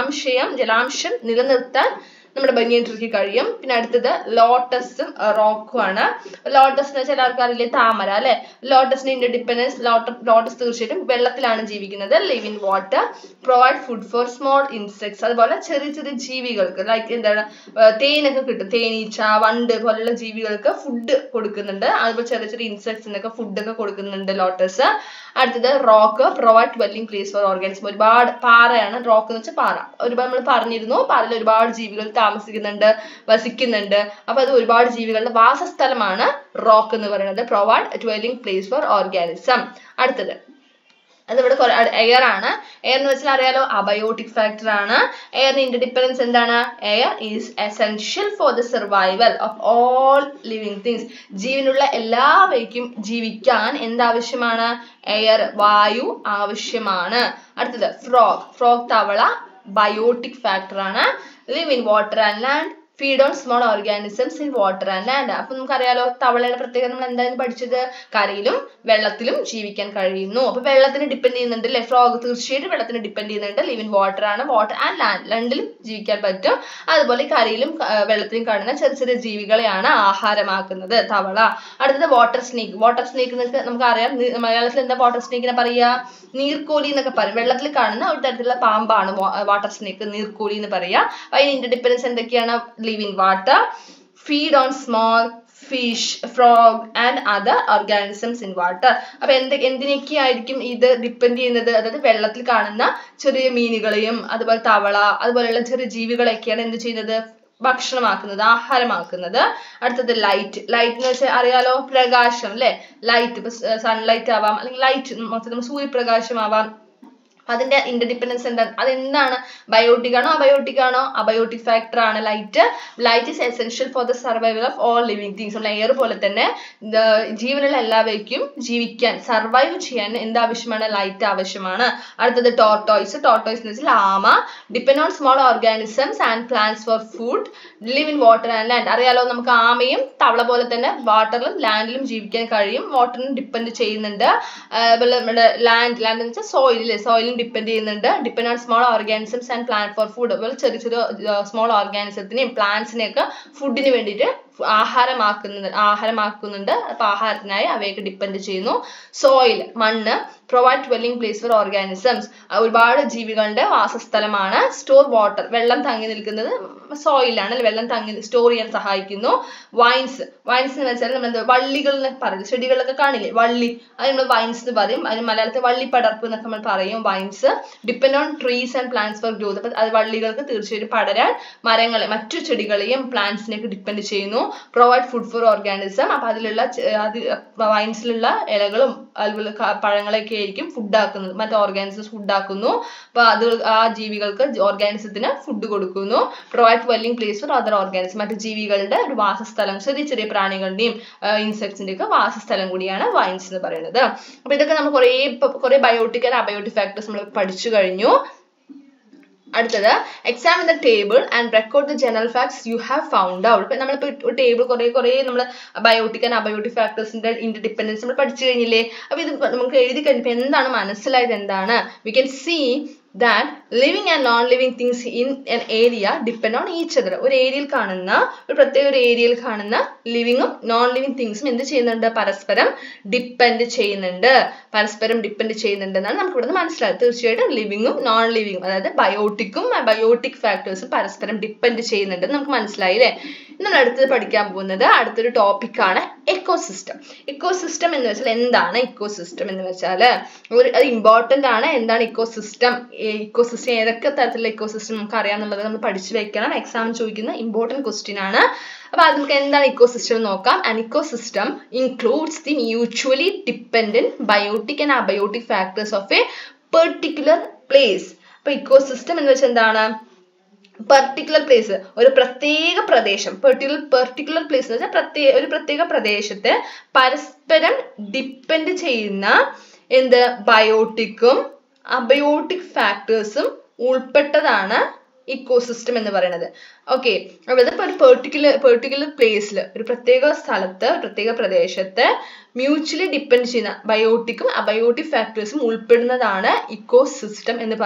ജലാംശം നിലനിർത്താൻ നമ്മുടെ ബനിയൻ ട്രീക്ക് കഴിയും. പിന്നെ അടുത്തത് ലോട്ടസും റോക്കും ആണ്. ലോട്ടസ് എന്ന് വെച്ചാൽ എല്ലാവർക്കും അറിയില്ലേ, താമര അല്ലെ. ലോട്ടസിന്റെ ഇന്റർ ഡിപ്പെൻഡൻസ്, ലോട്ടസ് തീർച്ചയായിട്ടും വെള്ളത്തിലാണ് ജീവിക്കുന്നത്. Live in water. Provide food for small insects, അതുപോലെ ചെറിയ ചെറിയ ജീവികൾക്ക് ലൈക്ക് എന്താണ്, തേനൊക്കെ കിട്ടും, തേനീച്ച, വണ്ട് പോലുള്ള ജീവികൾക്ക് ഫുഡ് കൊടുക്കുന്നുണ്ട്. അതുപോലെ ചെറിയ ചെറിയ ഇൻസെക്ട്സിനൊക്കെ ഫുഡൊക്കെ കൊടുക്കുന്നുണ്ട് ലോട്ടസ്. അടുത്തത് rock. Provide dwelling place for organism, ഒരുപാട് പാറയാണ് റോക്ക് എന്ന് വെച്ചാൽ പാറ. ഒരുപാട് നമ്മൾ പറഞ്ഞിരുന്നു, പാറയിൽ ഒരുപാട് ജീവികൾ താമസിക്കുന്നുണ്ട്, വസിക്കുന്നുണ്ട്. അപ്പൊ അത് ഒരുപാട് ജീവികളുടെ വാസസ്ഥലമാണ് റോക്ക് എന്ന് പറയുന്നത്. Provide dwelling place for organism. അടുത്തത് അതിവിടെ എയർ ആണ്. എയർ എന്ന് വെച്ചാൽ അറിയാലോ അബയോട്ടിക് ഫാക്ടർ ആണ്. എയറിന്റെ ഇന്റർ ഡിപ്പെൻഡൻസ് എന്താണ്, air is essential for the survival of all living things, ജീവനുള്ള എല്ലാവയ്ക്കും ജീവിക്കാൻ എന്താവശ്യമാണ്, എയർ, വായു ആവശ്യമാണ്. അടുത്തത് ഫ്രോഗ് തവള, ബയോട്ടിക് ഫാക്ടർ ആണ്. live in water and land. feed on small organisms in water and land. അപ്പൊ നമുക്കറിയാലോ തവളയുടെ പ്രത്യേകത നമ്മൾ എന്തായാലും പഠിച്ചത്, കരയിലും വെള്ളത്തിലും ജീവിക്കാൻ കഴിയുന്നു. അപ്പൊ വെള്ളത്തിന് ഡിപ്പെൻഡ് ചെയ്യുന്നുണ്ട് അല്ലെ. ഫ്രോഗ് തീർച്ചയായിട്ടും വെള്ളത്തിന് ഡിപ്പെൻഡ് ചെയ്യുന്നുണ്ട്. live in water ആണ്, വാട്ടർ ആൻഡ് ലാൻഡ്, രണ്ടിലും ജീവിക്കാൻ പറ്റും. അതുപോലെ കരയിലും വെള്ളത്തിലും കാണുന്ന ചെറിയ ചെറിയ ജീവികളെയാണ് ആഹാരമാക്കുന്നത് തവള. അടുത്തത് വാട്ടർ സ്നേക്ക്. വാട്ടർ സ്നേക്ക് നമുക്കറിയാം, മലയാളത്തിൽ എന്താ വാട്ടർ സ്നേക്കിനെ പറയാ, നീർക്കോലി എന്നൊക്കെ പറയും. വെള്ളത്തിൽ കാണുന്ന ഒരു തരത്തിലുള്ള പാമ്പാണ് വാട്ടർ സ്നേക്ക്, നീർക്കോലി എന്ന് പറയാ. അതിന് ഇന്റർ ഡിപ്പെൻഡൻസ് എന്തൊക്കെയാണ്, live in water, feed on small fish, frog and other organisms in water. അപ്പൊ എന്തിനൊക്കെയായിരിക്കും ഇത് ഡിപ്പെൻഡ് ചെയ്യുന്നത്, അതായത് വെള്ളത്തിൽ കാണുന്ന ചെറിയ മീനുകളെയും അതുപോലെ തവള അതുപോലെയുള്ള ചെറിയ ജീവികളെയൊക്കെയാണ് എന്ത് ചെയ്യുന്നത്, ഭക്ഷണമാക്കുന്നത്, ആഹാരമാക്കുന്നത്. അടുത്തത് ലൈറ്റ്. ലൈറ്റ് എന്ന് വെച്ചാൽ അറിയാലോ പ്രകാശം അല്ലെ. ലൈറ്റ് ഇപ്പൊ സൺലൈറ്റ് ആവാം, അല്ലെങ്കിൽ ലൈറ്റ് മൊത്തത്തിൽ സൂര്യപ്രകാശം ആവാം. അതിന്റെ ഇന്റർ ഡിപ്പെൻഡൻസ് എന്താണ്, അതെന്താണ്, ബയോട്ടിക് ആണോ അബയോട്ടിക് ആണോ, അബയോട്ടിക് ഫാക്ടർ ആണ് light. Light is essential for the survival of all living things. നമ്മൾ എയർ പോലെ തന്നെ ജീവനുള്ള എല്ലാവയ്ക്കും ജീവിക്കാൻ, സർവൈവ് ചെയ്യാൻ എന്താവശ്യമാണ്, ലൈറ്റ് ആവശ്യമാണ്. അടുത്തത് ടോർട്ടോയ്സ്. ടോർട്ടോയ്സ് എന്ന് വെച്ചാൽ ആമ. Depend on small organisms and plants for food. live in water and land. അറിയാലോ നമുക്ക് ആമയും തവള പോലെ തന്നെ വാട്ടറിലും ലാൻഡിലും ജീവിക്കാൻ കഴിയും. വാട്ടറിനും ഡിപ്പെൻഡ് ചെയ്യുന്നുണ്ട്. നമ്മുടെ ലാൻഡ് എന്ന് വെച്ചാൽ സോയിലും ഡിപ്പെൻഡ് ചെയ്യുന്നുണ്ട്. Depend on small organisms and plant for food. അതുപോലെ ചെറിയ ചെറിയ സ്മോൾ ഓർഗാനിസത്തിനെയും പ്ലാന്റ്സിനെയൊക്കെ ഫുഡിന് വേണ്ടിയിട്ട് ആഹാരമാക്കുന്നുണ്ട്. അപ്പൊ ആഹാരത്തിനായി അവയൊക്കെ ഡിപ്പെൻഡ് ചെയ്യുന്നു. സോയിൽ, മണ്ണ്, provide dwelling place for organisms, ഒരുപാട് ജീവികളുടെ വാസസ്ഥലമാണ്. സ്റ്റോർ വാട്ടർ, വെള്ളം തങ്ങി നിൽക്കുന്നത് സോയിലാണ്, വെള്ളം സ്റ്റോർ ചെയ്യാൻ സഹായിക്കുന്നു. വൈൻസ് എന്ന് വെച്ചാൽ നമ്മൾ എന്താ വള്ളികൾ എന്നൊക്കെ പറയും, ചെടികളൊക്കെ കാണില്ലേ വള്ളി, അത് നമ്മൾ വൈൻസ് എന്ന് പറയും. അതിന് മലയാളത്തിൽ വള്ളിപ്പടർപ്പ് എന്നൊക്കെ നമ്മൾ പറയും. Vines depend on trees and plants for growth. അപ്പൊ അത് വള്ളികൾക്ക് തീർച്ചയായിട്ടും പടരാൻ മരങ്ങളെ, മറ്റു ചെടികളെയും പ്ലാന്റ്സിനെയൊക്കെ ഡിപ്പെൻഡ് ചെയ്യുന്നു. പ്രൊവൈഡ് ഫുഡ് ഫോർ ഓർഗാനിസം, അപ്പൊ അതിലുള്ള വൈൻസിലുള്ള ഇലകളും അതുപോലെ പഴങ്ങളൊക്കെ ആയിരിക്കും ഫുഡ് ആക്കുന്നത്, മറ്റു ഓർഗാനിസംസ് ഫുഡ് ആക്കുന്നു. അപ്പൊ അത് ആ ജീവികൾക്ക് ഓർഗാനിസത്തിന് ഫുഡ് കൊടുക്കുന്നു. Provide dwelling place for other organism, മറ്റു ജീവികളുടെ ഒരു വാസസ്ഥലം, ചെറിയ ചെറിയ പ്രാണികളുടെയും ഇൻസെക്ട്സിന്റെ ഒക്കെ വാസസ്ഥലം കൂടിയാണ് വൈൻസ് എന്ന് പറയുന്നത്. അപ്പൊ ഇതൊക്കെ നമ്മൾ കുറെ ബയോട്ടിക് ആൻഡ് അബയോട്ടിക് ഫാക്ടേഴ്സ് നമ്മൾ പഠിച്ചു കഴിഞ്ഞു. അടുത്തത് examine the table and record the general facts you have found out. ഇപ്പൊ നമ്മളിപ്പോ ടേബിൾ കുറെ നമ്മൾ ബയോട്ടിക് ആൻഡ് അബയോട്ടിക് ഫാക്ടേഴ്സിന്റെ ഇന്റർഡിപെൻഡൻസ് നമ്മൾ പഠിച്ചു കഴിഞ്ഞില്ലേ. അപ്പൊ ഇത് നമുക്ക് എഴുതി കഴിഞ്ഞപ്പോ എന്താണ് മനസ്സിലായത്, എന്താണ് we can see that living and non-living things in an area depend on each other. ഒരു ഏരിയയിൽ കാണുന്ന ഒരു ഏരിയയിൽ കാണുന്ന ലിവിങ്ങും നോൺ ലിവിങ് തിങ്സും എന്ത് ചെയ്യുന്നുണ്ട്, പരസ്പരം ഡിപ്പെൻഡ് ചെയ്യുന്നുണ്ട് എന്നാണ് നമുക്ക് ഇവിടെ മനസ്സിലായത്. തീർച്ചയായിട്ടും ലിവിങ്ങും നോൺ ലിവിങ്ങും, അതായത് ബയോട്ടിക്കും ബയോട്ടിക് ഫാക്ടേഴ്സും പരസ്പരം ഡിപ്പെൻഡ് ചെയ്യുന്നുണ്ട് നമുക്ക് മനസ്സിലായി അല്ലേ. നമ്മൾ അടുത്തത് പഠിക്കാൻ പോകുന്നത് അടുത്തൊരു ടോപ്പിക്കാണ് എക്കോസിസ്റ്റം. എക്കോസിസ്റ്റം എന്ന് വെച്ചാൽ എന്താണ് ഇക്കോസിസ്റ്റം എന്ന് വെച്ചാൽ അത് ഇമ്പോർട്ടന്റ് ആണ്. എന്താണ് ഇക്കോസിസ്റ്റം ഏതൊക്കെ തരത്തിലുള്ള ഇക്കോസിസ്റ്റം നമുക്ക് അറിയാന്നുള്ളത് നമ്മൾ പഠിച്ചു വെക്കണം. എക്സാം ചോദിക്കുന്ന ഇമ്പോർട്ടന്റ് ക്വസ്റ്റ്യൻ ആണ്. അപ്പൊ അത് നമുക്ക് എന്താണ് ഇക്കോസിസ്റ്റം നോക്കാം. An ecosystem includes the mutually dependent biotic and abiotic factors of a particular place. അപ്പൊ ഇക്കോസിസ്റ്റം എന്ന് വെച്ചാൽ എന്താണ്, പെർട്ടിക്കുലർ പ്ലേസ്, ഒരു പ്രത്യേക പ്രദേശം, പെർട്ടിക്കുലർ പ്ലേസ് എന്ന് വെച്ചാൽ ഒരു പ്രത്യേക പ്രദേശത്തെ പരസ്പരം ഡിപ്പെൻഡ് ചെയ്യുന്ന ബയോട്ടിക്കും അബയോട്ടിക് ഫാക്ടേഴ്സും ഉൾപ്പെട്ടതാണ് ഇക്കോസിസ്റ്റം എന്ന് പറയുന്നത്. ഓക്കെ, അതായത് ഇപ്പൊ ഒരു പെർട്ടിക്കുലർ പ്ലേസിൽ, ഒരു പ്രത്യേക സ്ഥലത്ത്, പ്രത്യേക പ്രദേശത്ത് മ്യൂച്വലി ഡിപ്പെൻഡ് ചെയ്യുന്ന ബയോട്ടിക്കും അബയോട്ടിക് ഫാക്ടേഴ്സും ഉൾപ്പെടുന്നതാണ് ഇക്കോസിസ്റ്റം എന്ന്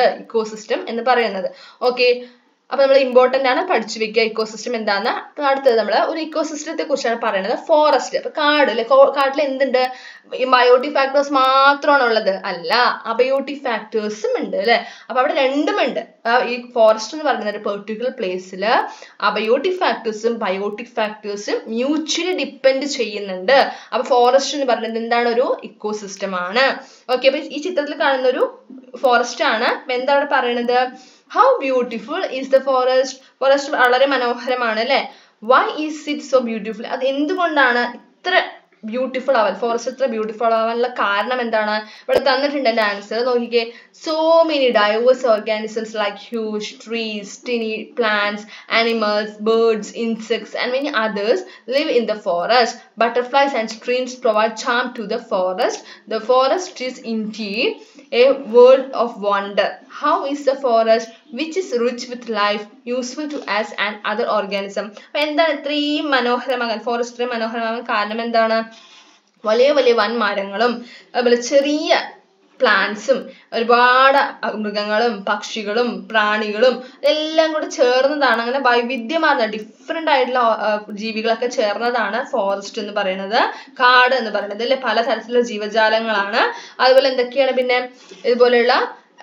പറയുന്നത്. ഓക്കെ, അപ്പൊ നമ്മൾ ഇമ്പോർട്ടന്റ് ആണ്, പഠിച്ചു വെക്കുക ഇക്കോസിസ്റ്റം എന്താന്ന്. അടുത്തത് നമ്മൾ ഒരു ഇക്കോസിസ്റ്റത്തെ കുറിച്ചാണ് പറയുന്നത്. ഫോറസ്റ്റ്, അപ്പൊ കാട് അല്ലെ, കാട്ടിൽ എന്തുണ്ട്, ബയോട്ടിക് ഫാക്ടേഴ്സ് മാത്രമാണ് ഉള്ളത് അല്ല, അബയോട്ടിക് ഫാക്ടേഴ്സും ഉണ്ട് അല്ലെ. അപ്പൊ അവിടെ രണ്ടുമുണ്ട്. ഈ ഫോറസ്റ്റ് എന്ന് പറയുന്ന ഒരു പെർട്ടിക്കുലർ പ്ലേസിൽ അബയോട്ടിക് ഫാക്ടേഴ്സും ബയോട്ടിക് ഫാക്ടേഴ്സും മ്യൂച്വലി ഡിപ്പെൻഡ് ചെയ്യുന്നുണ്ട്. അപ്പൊ ഫോറസ്റ്റ് എന്ന് പറയുന്നത് എന്താണ്, ഒരു ഇക്കോസിസ്റ്റം ആണ്. ഓക്കെ, അപ്പൊ ഈ ചിത്രത്തിൽ കാണുന്ന ഒരു ഫോറസ്റ്റ് ആണ്. എന്താ അവിടെ പറയുന്നത്, how beautiful is the forest. Forest വളരെ മനോഹരമാണ് അല്ലെ. why is it so beautiful, അത് എന്തുകൊണ്ടാണ് ഇത്ര ബ്യൂട്ടിഫുൾ ആവാൻ, ഫോറസ്റ്റ് ഇത്ര ബ്യൂട്ടിഫുൾ ആവാനുള്ള കാരണം എന്താണ്, ഇവിടെ തന്നിട്ടുണ്ട് എന്റെ ആൻസർ നോക്കിക്കേ. so many diverse organisms like huge trees, tiny plants, animals, birds, insects and many others live in the forest. Butterflies and streams provide charm to the forest. The forest is indeed a world of wonder. How is the forest, which is rich with life, useful to us and other organisms? അപ്പൊ എന്താണ് ഇത്രയും മനോഹരമാകാൻ, forest ഇത്രയും മനോഹരമാകാൻ കാരണം എന്താണ്, വലിയ വലിയ വൻമരങ്ങളും അതുപോലെ ചെറിയ പ്ലാന്റ്സും ഒരുപാട് മൃഗങ്ങളും പക്ഷികളും പ്രാണികളും എല്ലാം കൂടെ ചേർന്നതാണ്. അങ്ങനെ വൈവിധ്യമാർന്ന ഡിഫറെന്റ് ആയിട്ടുള്ള ജീവികളൊക്കെ ചേർന്നതാണ് ഫോറസ്റ്റ് എന്ന് പറയുന്നത്, കാട് എന്ന് പറയുന്നത് അല്ലെ. പലതരത്തിലുള്ള ജീവജാലങ്ങളാണ്. അതുപോലെ എന്തൊക്കെയാണ് പിന്നെ ഇതുപോലെയുള്ള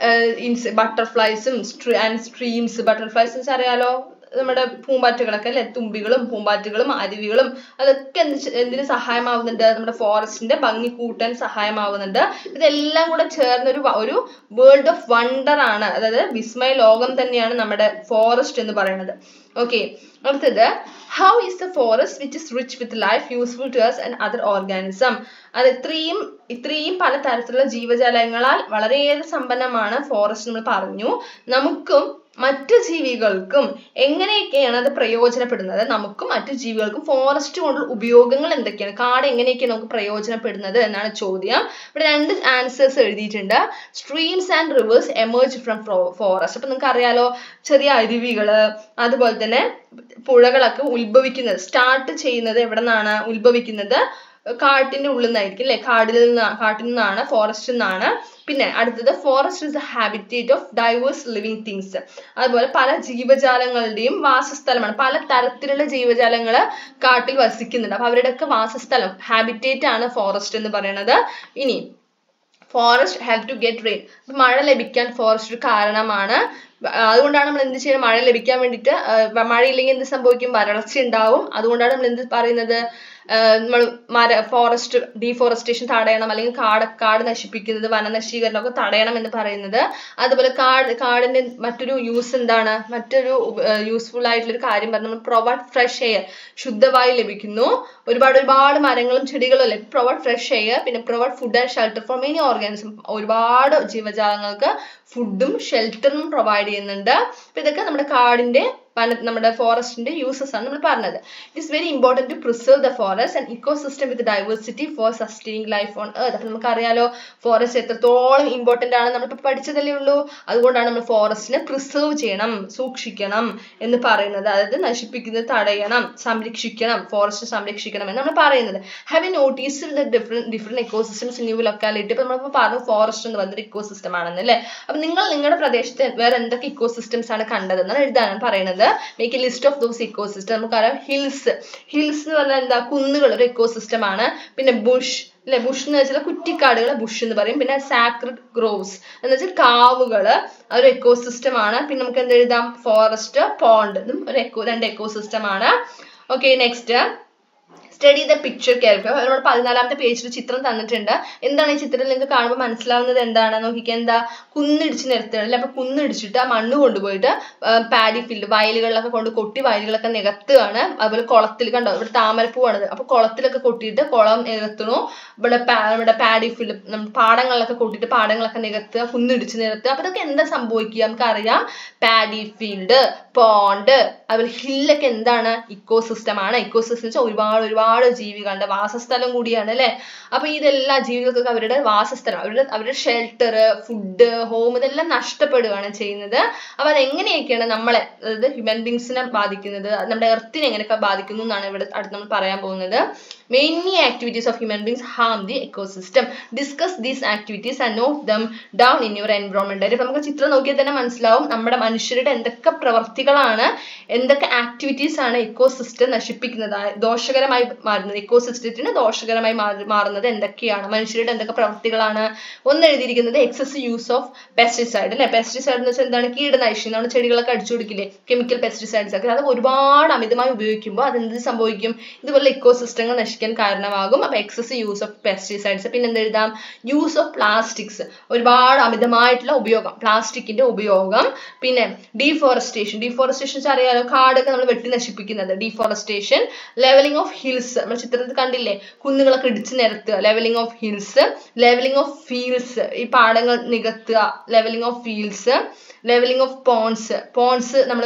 ബട്ടർഫ്ലൈസും ആൻഡ് സ്ട്രീംസ്. ബട്ടർഫ്ലൈസ് അറിയാലോ, നമ്മുടെ പൂമ്പാറ്റകളൊക്കെ അല്ലെ, തുമ്പികളും പൂമ്പാറ്റകളും അരുവികളും അതൊക്കെ എന്തിനു സഹായമാവുന്നുണ്ട്, നമ്മുടെ ഫോറസ്റ്റിന്റെ ഭംഗി കൂട്ടാൻ സഹായമാവുന്നുണ്ട്. ഇതെല്ലാം കൂടെ ചേർന്ന ഒരു വേൾഡ് ഓഫ് വണ്ടർ ആണ്, അതായത് വിസ്മയ ലോകം തന്നെയാണ് നമ്മുടെ ഫോറസ്റ്റ് എന്ന് പറയുന്നത്. ഓക്കെ, അടുത്തത് how is the forest which is rich with life useful to us and other organism. അത് ഇത്രയും പലതരത്തിലുള്ള ജീവജാലങ്ങളാൽ വളരെയേറെ സമ്പന്നമാണ് ഫോറസ്റ്റ് നമ്മൾ പറഞ്ഞു. നമുക്കും മറ്റു ജീവികൾക്കും എങ്ങനെയൊക്കെയാണ് അത് പ്രയോജനപ്പെടുന്നത്, നമുക്കും മറ്റു ജീവികൾക്കും ഫോറസ്റ്റ് കൊണ്ടുള്ള ഉപയോഗങ്ങൾ എന്തൊക്കെയാണ്, കാട് എങ്ങനെയൊക്കെയാണ് നമുക്ക് പ്രയോജനപ്പെടുന്നത് എന്നാണ് ചോദ്യം. ഇവിടെ രണ്ട് ആൻസേഴ്സ് എഴുതിയിട്ടുണ്ട്. Streams and rivers emerge from forest. അപ്പൊ നിങ്ങൾക്ക് അറിയാലോ, ചെറിയ അരുവികള് അതുപോലെ തന്നെ പുഴകളൊക്കെ സ്റ്റാർട്ട് ചെയ്യുന്നത് എവിടെ നിന്നാണ്, ഉത്ഭവിക്കുന്നത് കാട്ടിന്റെ ഉള്ളിൽ നിന്നായിരിക്കും അല്ലെ, കാട്ടിൽ നിന്നാണ്, ഫോറസ്റ്റിൽ നിന്നാണ്. പിന്നെ അടുത്തത് forest is the habitat of diverse living things. അതുപോലെ പല ജീവജാലങ്ങളുടെയും വാസസ്ഥലമാണ്. പല തരത്തിലുള്ള ജീവജാലങ്ങള് കാട്ടിൽ വസിക്കുന്നുണ്ട്. അപ്പൊ അവരുടെയൊക്കെ വാസസ്ഥലം, ഹാബിറ്റേറ്റ് ആണ് ഫോറസ്റ്റ് എന്ന് പറയുന്നത്. ഇനി forest help to get rain. മഴ ലഭിക്കാൻ ഫോറസ്റ്റ് ഒരു കാരണമാണ്. അതുകൊണ്ടാണ് നമ്മൾ എന്ത് ചെയ്യുന്നത്, മഴ ലഭിക്കാൻ വേണ്ടിയിട്ട് മഴയില്ലെങ്കിൽ എന്ത് സംഭവിക്കും, വരൾച്ച ഉണ്ടാവും. അതുകൊണ്ടാണ് നമ്മൾ എന്ത് പറയുന്നത്, നമ്മൾ ഫോറസ്റ്റ് ഡീഫോറസ്റ്റേഷൻ തടയണം, അല്ലെങ്കിൽ കാട് നശിപ്പിക്കുന്നത്, വനനശീകരണം ഒക്കെ തടയണം എന്ന് പറയുന്നത്. അതുപോലെ കാടിന്റെ മറ്റൊരു യൂസ് എന്താണ്, മറ്റൊരു യൂസ്ഫുൾ ആയിട്ടുള്ള ഒരു കാര്യം പറഞ്ഞാൽ നമ്മൾ പ്രൊവൈഡ് ഫ്രഷ് എയർ, ശുദ്ധവായു ലഭിക്കുന്നു. ഒരുപാട് മരങ്ങളും ചെടികളും അല്ലേ, പ്രൊവൈഡ് ഫ്രഷ് എയർ. പിന്നെ provide food and shelter for many organism, ഒരുപാട് ജീവജാലങ്ങൾക്ക് ഫുഡും ഷെൽട്ടറും പ്രൊവൈഡ് ചെയ്യുന്നുണ്ട്. അപ്പൊ ഇതൊക്കെ നമ്മുടെ കാടിന്റെ നമ്മുടെ ഫോറസ്റ്റിന്റെ യൂസസ് ആണ് നമ്മൾ പറഞ്ഞത്. It is very important to preserve the forest and ecosystem with diversity for sustaining life on earth. അപ്പൊ നമുക്കറിയാലോ ഫോറസ്റ്റ് എത്രത്തോളം ഇമ്പോർട്ടന്റ് ആണ്, നമ്മളിപ്പോൾ പഠിച്ചതല്ലേ ഉള്ളൂ. അതുകൊണ്ടാണ് നമ്മൾ ഫോറസ്റ്റിനെ പ്രിസർവ് ചെയ്യണം, സൂക്ഷിക്കണം എന്ന് പറയുന്നത്. അതായത് നശിപ്പിക്കുന്നത് തടയണം, സംരക്ഷിക്കണം, ഫോറസ്റ്റ് സംരക്ഷിക്കണം എന്ന് നമ്മൾ പറയുന്നത്. Have you noticed the different ecosystems in your locality. ഇപ്പൊ നമ്മളിപ്പോൾ പറഞ്ഞു ഫോറസ്റ്റ് എന്ന് പറഞ്ഞൊരു ഇക്കോസിസ്റ്റം ആണെന്ന് അല്ലേ. അപ്പൊ നിങ്ങൾ നിങ്ങളുടെ പ്രദേശത്ത് വേറെ എന്തൊക്കെ ഇക്കോസിസ്റ്റംസ് ആണ് കണ്ടതെന്നാണ് എഴുതാനാണ് പറയുന്നത്. Make a list of those ecosystem. നമുക്കറിയാം ഹിൽസ് എന്ന് പറഞ്ഞാൽ എന്താ, കുന്നുകൾ ഒരു ഇക്കോസിസ്റ്റം ആണ്. പിന്നെ ബുഷ് അല്ലെ, ബുഷ് എന്ന് വെച്ചാൽ കുറ്റിക്കാടുകളെ ബുഷ് എന്ന് പറയും. പിന്നെ സാക്രഡ് ഗ്രോവ്സ് എന്ന് വെച്ചാൽ കാവുകള്, ഒരു എക്കോസിസ്റ്റം ആണ്. പിന്നെ നമുക്ക് എന്ത് എഴുതാം, ഫോറസ്റ്റ്, പോണ്ട്, രണ്ട് എക്കോസിസ്റ്റം ആണ്. Okay, next study the picture carefully. നമ്മുടെ 14ാമത്തെ പേജിൽ ചിത്രം തന്നിട്ടുണ്ട്. എന്താണ് ഈ ചിത്രത്തിൽ നിങ്ങൾക്ക് കാണുമ്പോൾ മനസ്സിലാവുന്നത് എന്താണ് നോക്കിക്കുക, എന്താ, കുന്നിടിച്ച് നിരത്തുകയാണ് അല്ലെ. അപ്പൊ കുന്നിടിച്ചിട്ട് ആ മണ്ണ് കൊണ്ടുപോയിട്ട് പാഡി ഫീൽഡ്, വയലുകളിലൊക്കെ കൊണ്ട് കൊട്ടി വയലുകളൊക്കെ നികത്തുകയാണ്. അതുപോലെ കുളത്തിൽ കണ്ടോ, ഇവിടെ താമരപ്പൂവാണത്. അപ്പൊ കുളത്തിലൊക്കെ കൊട്ടിയിട്ട് കുളം നികത്തുന്നു. ഇവിടെ പാഡി ഫീൽഡ്, പാടങ്ങളിലൊക്കെ കൊട്ടിയിട്ട് പാടങ്ങളൊക്കെ നികത്തുക, കുന്നിടിച്ച് നിരത്തുക. അപ്പൊ ഇതൊക്കെ എന്താ സംഭവിക്കുക, നമുക്കറിയാം പാഡി ഫീൽഡ്, പോണ്ട്, അതുപോലെ ഹില്ലൊക്കെ എന്താണ്, ഇക്കോസിസ്റ്റം ആണ്. ഇക്കോസിസ്റ്റം വെച്ചാൽ ഒരുപാട് ജീവികളുടെ വാസസ്ഥലം കൂടിയാണ് അല്ലെ. അപ്പൊ ഇതെല്ലാം ജീവികൾക്കൊക്കെ അവരുടെ വാസസ്ഥലം, അവരുടെ ഷെൽട്ടർ, ഫുഡ്, ഹോം ഇതെല്ലാം നഷ്ടപ്പെടുകയാണ് ചെയ്യുന്നത്. അപ്പൊ അതെങ്ങനെയൊക്കെയാണ് നമ്മളെ, അതായത് ഹ്യൂമൻ ബീങ്സിനെ ബാധിക്കുന്നത്, നമ്മുടെ എർത്തിനെ എങ്ങനെയൊക്കെ ബാധിക്കുന്നു എന്നാണ് ഇവിടെ അടുത്ത് നമ്മൾ പറയാൻ പോകുന്നത്. Many activities of human beings harm the ecosystem. Discuss these activities and note them down in your environment. അപ്പൊ നമുക്ക് ചിത്രം നോക്കിയാൽ തന്നെ മനസ്സിലാവും നമ്മുടെ മനുഷ്യരുടെ എന്തൊക്കെ പ്രവർത്തികളാണ്, എന്തൊക്കെ ആക്ടിവിറ്റീസ് ആണ് ഇക്കോസിസ്റ്റം നശിപ്പിക്കുന്നത്, ദോഷകരമായി മാറുന്നത്, ഇക്കോസിസ്റ്റത്തിന് ദോഷകരമായി മാറുന്നത് എന്തൊക്കെയാണ്, മനുഷ്യരുടെ എന്തൊക്കെ പ്രവർത്തികളാണ്. ഒന്ന് എഴുതിയിരിക്കുന്നത് എക്സസ് യൂസ് ഓഫ് പെസ്റ്റിസൈഡ് അല്ലെ. പെസ്റ്റിസൈഡ് എന്ന് വെച്ചാൽ എന്താണ്, കീടനാശിനി. നമ്മൾ ചെടികളൊക്കെ അടിച്ചു കൊടുക്കില്ലേ, കെമിക്കൽ പെസ്റ്റിസൈഡ്സ് ഒക്കെ. അത് ഒരുപാട് അമിതമായി ഉപയോഗിക്കുമ്പോൾ അതെന്ത് സംഭവിക്കും, ഇതുപോലെ ഇക്കോസിസ്റ്റങ്ങൾ നശിക്കാൻ കാരണമാകും. അപ്പൊ എക്സസ് യൂസ് ഓഫ് പെസ്റ്റിസൈഡ്സ്. പിന്നെ എന്ത് എഴുതാം, യൂസ് ഓഫ് പ്ലാസ്റ്റിക്സ്, ഒരുപാട് അമിതമായിട്ടുള്ള ഉപയോഗം, പ്ലാസ്റ്റിക്കിന്റെ ഉപയോഗം. പിന്നെ ഡീഫോറസ്റ്റേഷൻ അറിയാലോ, കാടൊക്കെ നമ്മൾ വെട്ടി നശിപ്പിക്കുന്നത്, ഡീഫോറസ്റ്റേഷൻ. ലെവലിംഗ് ഓഫ് ഹിൽസ്, നമ്മൾ ചിത്രത്തിൽ കണ്ടില്ലേ, കുന്നുകളൊക്കെ ഇടിച്ചു നിരത്തുക, levelling of hills. Levelling of fields, ഈ പാടങ്ങൾ നികത്തുക, levelling of fields. Levelling of ponds നമ്മൾ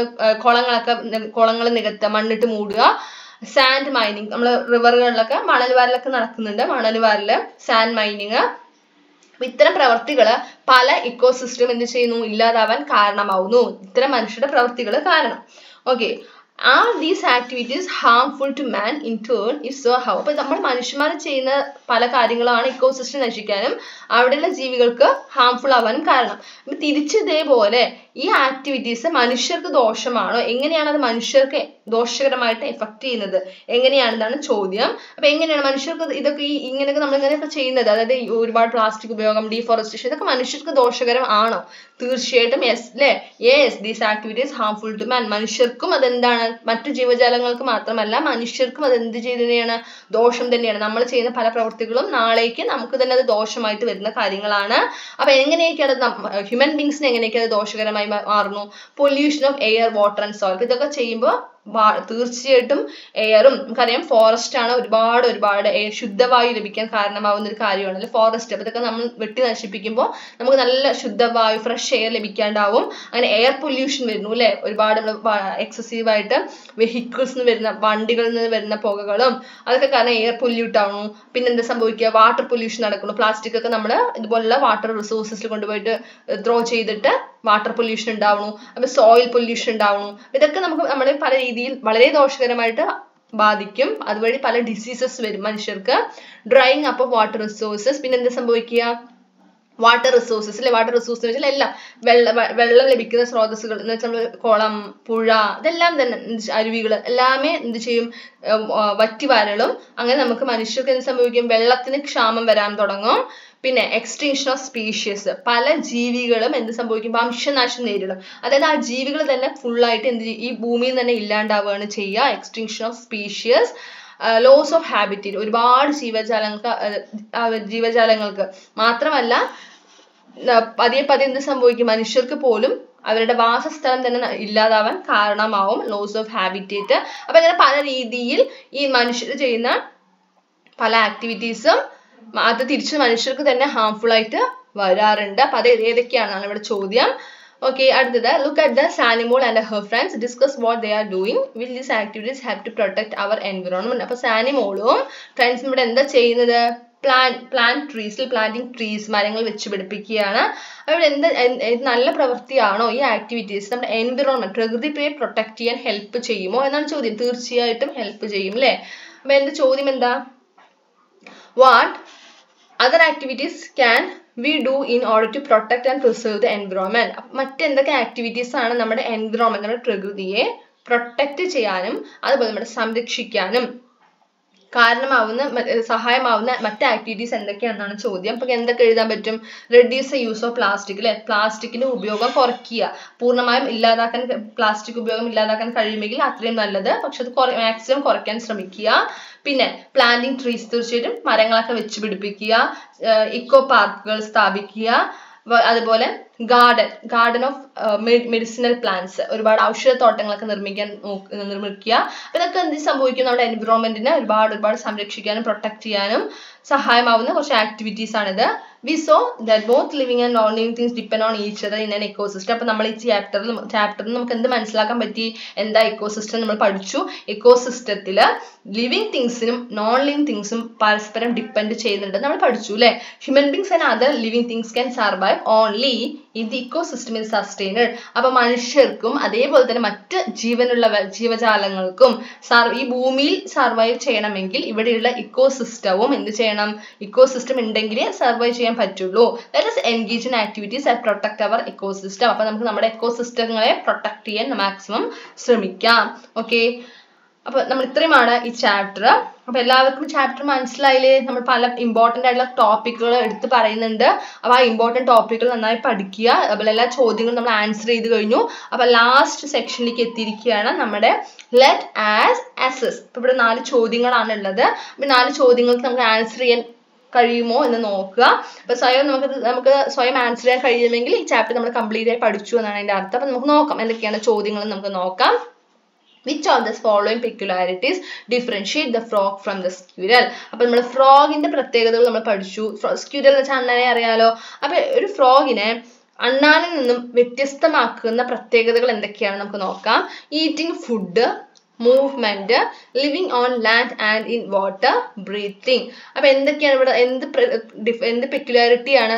കുളങ്ങൾ നികത്തുക, മണ്ണിട്ട് മൂടുക. സാൻഡ് മൈനിങ്, നമ്മൾ റിവറുകളിലൊക്കെ മണൽവാരലൊക്കെ നടക്കുന്നുണ്ട്, മണൽവാരല്, സാൻഡ് മൈനിങ്. ഇത്തരം പ്രവർത്തികള് പല ഇക്കോസിസ്റ്റം എന്ത് ചെയ്യുന്നു, ഇല്ലാതാവാൻ കാരണമാവുന്നു, ഇത്തരം മനുഷ്യരുടെ പ്രവർത്തികൾ കാരണം. Okay, are these activities harmful to man in turn? If so, how? അപ്പോൾ നമ്മൾ മനുഷ്യന്മാർ ചെയ്യുന്ന പല കാര്യങ്ങളാണ് ഇക്കോസിസ്റ്റം നശിക്കാനും അവിടെയുള്ള ജീവികൾക്ക് ഹാംഫുൾ ആവാനും കാരണം. അപ്പം തിരിച്ച് ഇതേപോലെ ഈ ആക്ടിവിറ്റീസ് മനുഷ്യർക്ക് ദോഷമാണോ, എങ്ങനെയാണ് അത് മനുഷ്യർക്ക് ദോഷകരമായിട്ട് എഫക്ട് ചെയ്യുന്നത്, എങ്ങനെയാണെന്നാണ് ചോദ്യം. അപ്പൊ എങ്ങനെയാണ് മനുഷ്യർക്ക് ഇതൊക്കെ ഇങ്ങനെയൊക്കെ നമ്മൾ ഇങ്ങനെയൊക്കെ ചെയ്യുന്നത്, അതായത് ഒരുപാട് പ്ലാസ്റ്റിക് ഉപയോഗം, ഡീഫോറസ്റ്റേഷൻ, ഇതൊക്കെ മനുഷ്യർക്ക് ദോഷകരം ആണോ? തീർച്ചയായിട്ടും യെസ് അല്ലേ. Yes, these activities harmful to man. മനുഷ്യർക്കും അതെന്താണ്, മറ്റു ജീവജാലങ്ങൾക്ക് മാത്രമല്ല മനുഷ്യർക്കും അത് എന്ത് ചെയ്യുന്നതാണ്, ദോഷം തന്നെയാണ്. നമ്മൾ ചെയ്യുന്ന പല പ്രവൃത്തികളും നാളേക്ക് നമുക്ക് തന്നെ അത് ദോഷമായിട്ട് വരുന്ന കാര്യങ്ങളാണ്. അപ്പൊ എങ്ങനെയൊക്കെയാണ് ഹ്യൂമൻ ബീങ്സിന് എങ്ങനെയൊക്കെ അത് ദോഷകരമായി മാറുന്നു? Pollution of air, water and soil. ഇതൊക്കെ ചെയ്യുമ്പോൾ തീർച്ചയായിട്ടും എയറും, നമുക്കറിയാം ഫോറസ്റ്റ് ആണ് ഒരുപാട് ശുദ്ധവായു ലഭിക്കാൻ കാരണമാവുന്ന ഒരു കാര്യമാണ് അല്ലെ ഫോറസ്റ്റ്. അപ്പൊ ഇതൊക്കെ നമ്മൾ വെട്ടി നശിപ്പിക്കുമ്പോൾ നമുക്ക് നല്ല ശുദ്ധവായു, ഫ്രഷ് എയർ ലഭിക്കാണ്ടാവും. അങ്ങനെ എയർ പൊല്യൂഷൻ വരുന്നു അല്ലെ, ഒരുപാട് എക്സസീവായിട്ട് വെഹിക്കിൾസ് നിന്ന് വരുന്ന, വണ്ടികളിൽ നിന്ന് വരുന്ന പുകകളും അതൊക്കെ കാരണം എയർ പൊല്യൂട്ട് ആവുന്നു. പിന്നെ എന്താ സംഭവിക്കുക, വാട്ടർ പൊല്യൂഷൻ നടക്കുന്നു. പ്ലാസ്റ്റിക് ഒക്കെ നമ്മൾ ഇതുപോലുള്ള വാട്ടർ റിസോഴ്സസിൽ കൊണ്ടുപോയിട്ട് ത്രോ ചെയ്തിട്ട് വാട്ടർ പൊല്യൂഷൻ ഉണ്ടാവുന്നു. അപ്പൊ സോയിൽ പൊല്യൂഷൻ ഉണ്ടാവുന്നു. ഇതൊക്കെ നമുക്ക് നമ്മുടെ പല രീതിയിൽ വളരെ ദോഷകരമായിട്ട് ബാധിക്കും. അതുവഴി പല ഡിസീസസ് വരും മനുഷ്യർക്ക്. Drying up of water resources. പിന്നെ എന്താ സംഭവിക്കുക? വാട്ടർ റിസോഴ്സസ് അല്ലെ, വാട്ടർ റിസോഴ്സ് എന്ന് വെച്ചാൽ എല്ലാം വെള്ളം ലഭിക്കുന്ന സ്രോതസ്സുകൾ എന്ന് വെച്ചാൽ കുളം, പുഴ, ഇതെല്ലാം തന്നെ അരുവികൾ എല്ലാമേ എന്ത് ചെയ്യും? വറ്റി വരളും. അങ്ങനെ നമുക്ക് മനുഷ്യർക്ക് എന്ത് സംഭവിക്കും? വെള്ളത്തിന് ക്ഷാമം വരാൻ തുടങ്ങും. പിന്നെ എക്സ്റ്റിങ്ഷൻ ഓഫ് സ്പീഷ്യസ്, പല ജീവികളും എന്ത് സംഭവിക്കും? വംശനാശം നേരിടും. അതായത് ആ ജീവികൾ തന്നെ ഫുള്ളായിട്ട് ഈ ഭൂമിയിൽ തന്നെ ഇല്ലാണ്ടാവുകയാണ് ചെയ്യുക. Extinction of species. Loss of habitat, ഒരുപാട് ജീവജാലങ്ങൾക്ക് മാത്രമല്ല പതിയെ പതിയെ എന്ത് സംഭവിക്കും? മനുഷ്യർക്ക് പോലും അവരുടെ വാസസ്ഥലം തന്നെ ഇല്ലാതാവാൻ കാരണമാവും. Loss of habitat. അപ്പൊ ഇങ്ങനെ പല രീതിയിൽ ഈ മനുഷ്യർ ചെയ്യുന്ന പല ആക്ടിവിറ്റീസും അത് തിരിച്ച് മനുഷ്യർക്ക് തന്നെ ഹാംഫുൾ ആയിട്ട് വരാറുണ്ട്. അപ്പൊ അത് ഏതൊക്കെയാണെന്നാണ് ഇവിടെ ചോദ്യം. Okay, അടുത്തത് look at the Sanimol and her friends, discuss what they are doing. Will these activities help to protect our environment? അപ്പോൾ സാനിമോളും ഫ്രണ്ട്സും ഇവിടെ എന്താ ചെയ്യുന്നത്? പ്ലാന്റ് ട്രീസിൽ പ്ലാന്റിങ് ട്രീസ്, മരങ്ങൾ വെച്ച് പിടിപ്പിക്കുകയാണ്. അവിടെ എന്ത് നല്ല പ്രവൃത്തിയാണോ ഈ ആക്ടിവിറ്റീസ് നമ്മുടെ എൻവിറോൺമെന്റ് പ്രകൃതിയെ പ്രൊട്ടക്ട് ചെയ്യാൻ ഹെൽപ്പ് ചെയ്യുമോ എന്നാണ് ചോദ്യം. തീർച്ചയായിട്ടും ഹെൽപ്പ് ചെയ്യും അല്ലേ? അപ്പൊ എന്റെ ചോദ്യം എന്താ? What other activities can we do in order to protect and preserve the environment? മറ്റെന്തൊക്കെ ആക്ടിവിറ്റീസ് ആണ് നമ്മുടെ എൻവിറോൺമെന്റ്, നമ്മുടെ പ്രകൃതിയെ പ്രൊട്ടക്ട് ചെയ്യാനും അതുപോലെ നമ്മുടെ സംരക്ഷിക്കാനും സഹായമാവുന്ന മറ്റ് ആക്ടിവിറ്റീസ് എന്തൊക്കെയാണെന്നാണ് ചോദ്യം. അപ്പൊ എന്തൊക്കെ എഴുതാൻ പറ്റും? Reduce the use of plastic അല്ലെ, പ്ലാസ്റ്റിക്കിന്റെ ഉപയോഗം കുറയ്ക്കുക. പൂർണ്ണമായും പ്ലാസ്റ്റിക് ഉപയോഗം ഇല്ലാതാക്കാൻ കഴിയുമെങ്കിൽ അത്രയും നല്ലത്. പക്ഷെ അത് മാക്സിമം കുറയ്ക്കാൻ ശ്രമിക്കുക. പിന്നെ പ്ലാന്റിങ് ട്രീസ്, തീർച്ചയായിട്ടും മരങ്ങളൊക്കെ വെച്ച് പിടിപ്പിക്കുക. ഇക്കോ പാർക്കുകൾ സ്ഥാപിക്കുക. അതുപോലെ ഗാർഡൻ ഓഫ് മെഡിസിനൽ പ്ലാന്റ്സ്, ഒരുപാട് ഔഷധത്തോട്ടങ്ങളൊക്കെ നിർമ്മിക്കുക. അപ്പൊ ഇതൊക്കെ എന്ത് സംഭവിക്കും? നമ്മുടെ എൻവിറോൺമെന്റിനെ ഒരുപാട് സംരക്ഷിക്കാനും പ്രൊട്ടക്ട് ചെയ്യാനും സഹായമാവുന്ന കുറച്ച് ആക്ടിവിറ്റീസ് ആണിത്. We saw that both living and non-living things depend on each other in an ecosystem. അപ്പോൾ നമ്മൾ ഈ ചാപ്റ്ററിൽ നമുക്ക് എന്ത് മനസ്സിലാക്കാൻ പറ്റി? എന്താ ഇക്കോസിസ്റ്റം നമ്മൾ പഠിച്ചു. ഇക്കോസിസ്റ്റത്തില് ലിവിങ് തിങ്സിനും നോൺ ലിവിങ് തിങ്സും പരസ്പരം ഡിപ്പെൻഡ് ചെയ്യുന്നുണ്ട് നമ്മൾ പഠിച്ചു അല്ലെ. Human beings and other living things can survive only if the ecosystem is sustained. അപ്പൊ മനുഷ്യർക്കും അതേപോലെ തന്നെ മറ്റ് ജീവനുള്ള ജീവജാലങ്ങൾക്കും ഈ ഭൂമിയിൽ സർവൈവ് ചെയ്യണമെങ്കിൽ ഇവിടെയുള്ള ഇക്കോസിസ്റ്റവും എന്ത് ചെയ്യണം? ഇക്കോസിസ്റ്റം ഉണ്ടെങ്കിലേ സർവൈവ് ചെയ്യാൻ പറ്റുള്ളൂ. Let us engage in activities that protect our ecosystem. അപ്പൊ നമുക്ക് നമ്മുടെ എക്കോസിസ്റ്റങ്ങളെ പ്രൊട്ടക്ട് ചെയ്യാൻ മാക്സിമം ശ്രമിക്കാം. ഓക്കെ, അപ്പൊ നമ്മൾ ഇത്രയുമാണ് ഈ ചാപ്റ്റർ. അപ്പൊ എല്ലാവർക്കും ചാപ്റ്റർ മനസ്സിലായില്ലേ? നമ്മൾ പല ഇമ്പോർട്ടന്റ് ആയിട്ടുള്ള ടോപ്പിക്കുകൾ എടുത്ത് പറയുന്നുണ്ട്. അപ്പൊ ആ ഇമ്പോർട്ടന്റ് ടോപ്പിക്കുകൾ നന്നായി പഠിക്കുക. അതുപോലെ എല്ലാ ചോദ്യങ്ങളും നമ്മൾ ആൻസർ ചെയ്ത് കഴിഞ്ഞു. അപ്പൊ ലാസ്റ്റ് സെക്ഷനിലേക്ക് എത്തിയിരിക്കുകയാണ് നമ്മുടെ ലെറ്റ് ആസ് അസസ്. ഇപ്പൊ ഇവിടെ 4 ചോദ്യങ്ങളാണ് ഉള്ളത്. അപ്പൊ 4 ചോദ്യങ്ങൾക്ക് നമുക്ക് ആൻസർ ചെയ്യാൻ കഴിയുമോ എന്ന് നോക്കുക. അപ്പൊ നമുക്ക് സ്വയം ആൻസർ ചെയ്യാൻ കഴിയുമെങ്കിൽ ഈ ചാപ്റ്റർ നമ്മൾ കംപ്ലീറ്റ് ആയി പഠിച്ചു എന്നാണ് അതിന്റെ അർത്ഥം. അപ്പൊ നമുക്ക് നോക്കാം എന്തൊക്കെയാണ് ചോദ്യങ്ങൾ നമുക്ക് നോക്കാം. Which of the following peculiarities differentiate the frog from the squirrel? അപ്പൊ നമ്മൾ ഫ്രോഗിന്റെ പ്രത്യേകതകൾ നമ്മൾ പഠിച്ചു. സ്ക്വിറൽ എന്ന് വെച്ചാൽ അണ്ണാനെ അറിയാലോ. അപ്പൊ ഒരു ഫ്രോഗിനെ അണ്ണാനിൽ നിന്നും വ്യത്യസ്തമാക്കുന്ന പ്രത്യേകതകൾ എന്തൊക്കെയാണ് നമുക്ക് നോക്കാം. Eating food, movement, living on land and in water, breathing. അപ്പൊ എന്തൊക്കെയാണ് ഇവിടെ എന്ത് പെക്യുലാരിറ്റിയാണ്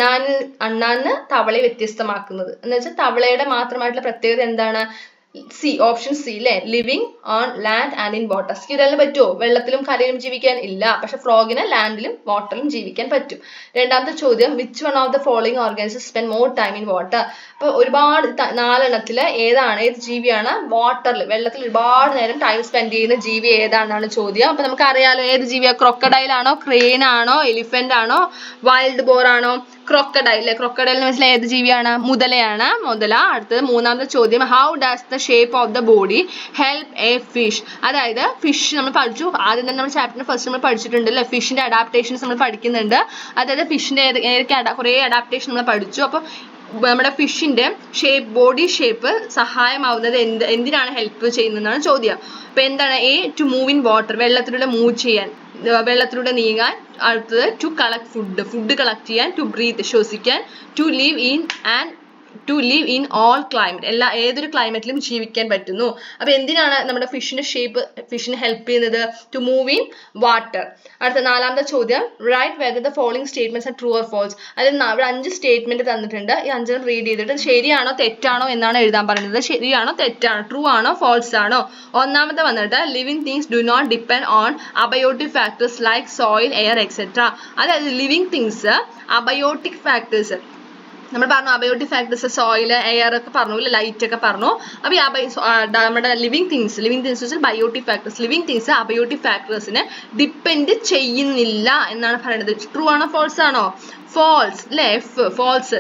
അണ്ണാന് തവളയെ വ്യത്യസ്തമാക്കുന്നത് എന്ന് വെച്ചാൽ തവളയുടെ മാത്രമായിട്ടുള്ള പ്രത്യേകത എന്താണ്? സി, ഓപ്ഷൻ സി അല്ലെ, living on land and in water. സ്ക്വിറലിന് പറ്റുമോ വെള്ളത്തിലും കരയിലും ജീവിക്കാൻ? ഇല്ല. പക്ഷെ ഫ്രോഗിന് ലാൻഡിലും വാട്ടറിലും ജീവിക്കാൻ പറ്റും. രണ്ടാമത്തെ ചോദ്യം, which one of the following organism spend more time in water? അപ്പൊ ഒരുപാട് 4 ഏത് ജീവിയാണ് വാട്ടറിൽ വെള്ളത്തിൽ ഒരുപാട് നേരം ടൈം സ്പെൻഡ് ചെയ്യുന്ന ജീവി ഏതാണെന്നാണ് ചോദ്യം. അപ്പൊ നമുക്ക് അറിയാലോ ഏത് ജീവിയാ? ക്രൊക്കഡൈൽ ആണോ, ക്രെയിൻ ആണോ, എലിഫന്റ് ആണോ, വൈൽഡ് ബോർ ആണോ? ക്രൊക്കഡൈൽ. ക്രൊക്കഡൈൽ എന്ന് വെച്ചാൽ ഏത് ജീവിയാണ്? മുതലയാണ്, മുതല. അടുത്തത് 3ാമത്തെ ചോദ്യം, how does the shape of the body help a fish? അതായത് ഫിഷ് നമ്മൾ പഠിച്ചു, ആദ്യം തന്നെ നമ്മൾ ചാപ്റ്ററിന് ഫസ്റ്റ് നമ്മൾ പഠിച്ചിട്ടുണ്ട് അല്ലെ. ഫിഷിന്റെ അഡാപ്റ്റേഷൻസ് നമ്മൾ പഠിക്കുന്നുണ്ട്. അതായത് ഫിഷിന്റെ കുറേ അഡാപ്റ്റേഷൻ നമ്മൾ പഠിച്ചു. അപ്പൊ നമ്മുടെ ഫിഷിന്റെ ഷേപ്പ്, ബോഡി ഷേപ്പ് സഹായമാവുന്നത് എന്തിനാണ് ഹെൽപ്പ് ചെയ്യുന്നതെന്നാണ് ചോദ്യം. അപ്പൊ എന്താണ്? A, to move in water, വെള്ളത്തിലൂടെ മൂവ് ചെയ്യാൻ, വെള്ളത്തിലൂടെ നീങ്ങാൻ. അടുത്തത് ടു കളക്ട് ഫുഡ് കളക്ട് ചെയ്യാൻ. ടു ബ്രീത്ത്, ശ്വസിക്കാൻ. To live in and to live in all climate, ഏതൊരു ക്ലൈമറ്റിലും ജീവിക്കാൻ പറ്റുന്നു. അപ്പൊ എന്തിനാണ് നമ്മുടെ ഫിഷിന്റെ ഷേപ്പ് ഫിഷിന് ഹെൽപ്പ് ചെയ്യുന്നത്? To move in water. അടുത്ത 4ാമത്തെ ചോദ്യം, write whether the following statements are true or false. അതിൽ ഇവിടെ 5 സ്റ്റേറ്റ്മെന്റ് തന്നിട്ടുണ്ട്. ഈ 5 റീഡ് ചെയ്തിട്ട് ശരിയാണോ തെറ്റാണോ എന്നാണ് എഴുതാൻ പറയുന്നത്. ശരിയാണോ തെറ്റാണോ, ട്രൂ ആണോ ഫോൾസ് ആണോ? 1ാമത്തെ വന്നിട്ട് living things do not depend on abiotic factors like soil, air etcetera. അതായത് ലിവിങ് തിങ്സ് അബയോട്ടിക് ഫാക്ടേഴ്സ് നമ്മൾ പറഞ്ഞു, അബയോട്ടിക് ഫാക്ടേഴ്സ് സോയിൽ, എയർ ഒക്കെ പറഞ്ഞു, ലൈറ്റ് ഒക്കെ പറഞ്ഞു. അപ്പൊ ഈ നമ്മുടെ living things biotic factors, living things abiotic ഫാക്ടേഴ്സിനെ ഡിപ്പെൻഡ് ചെയ്യുന്നില്ല എന്നാണ് പറയുന്നത്. ട്രൂ ആണോ ഫോൾസ് ആണോ? ഫോൾസ് അല്ലെ, false.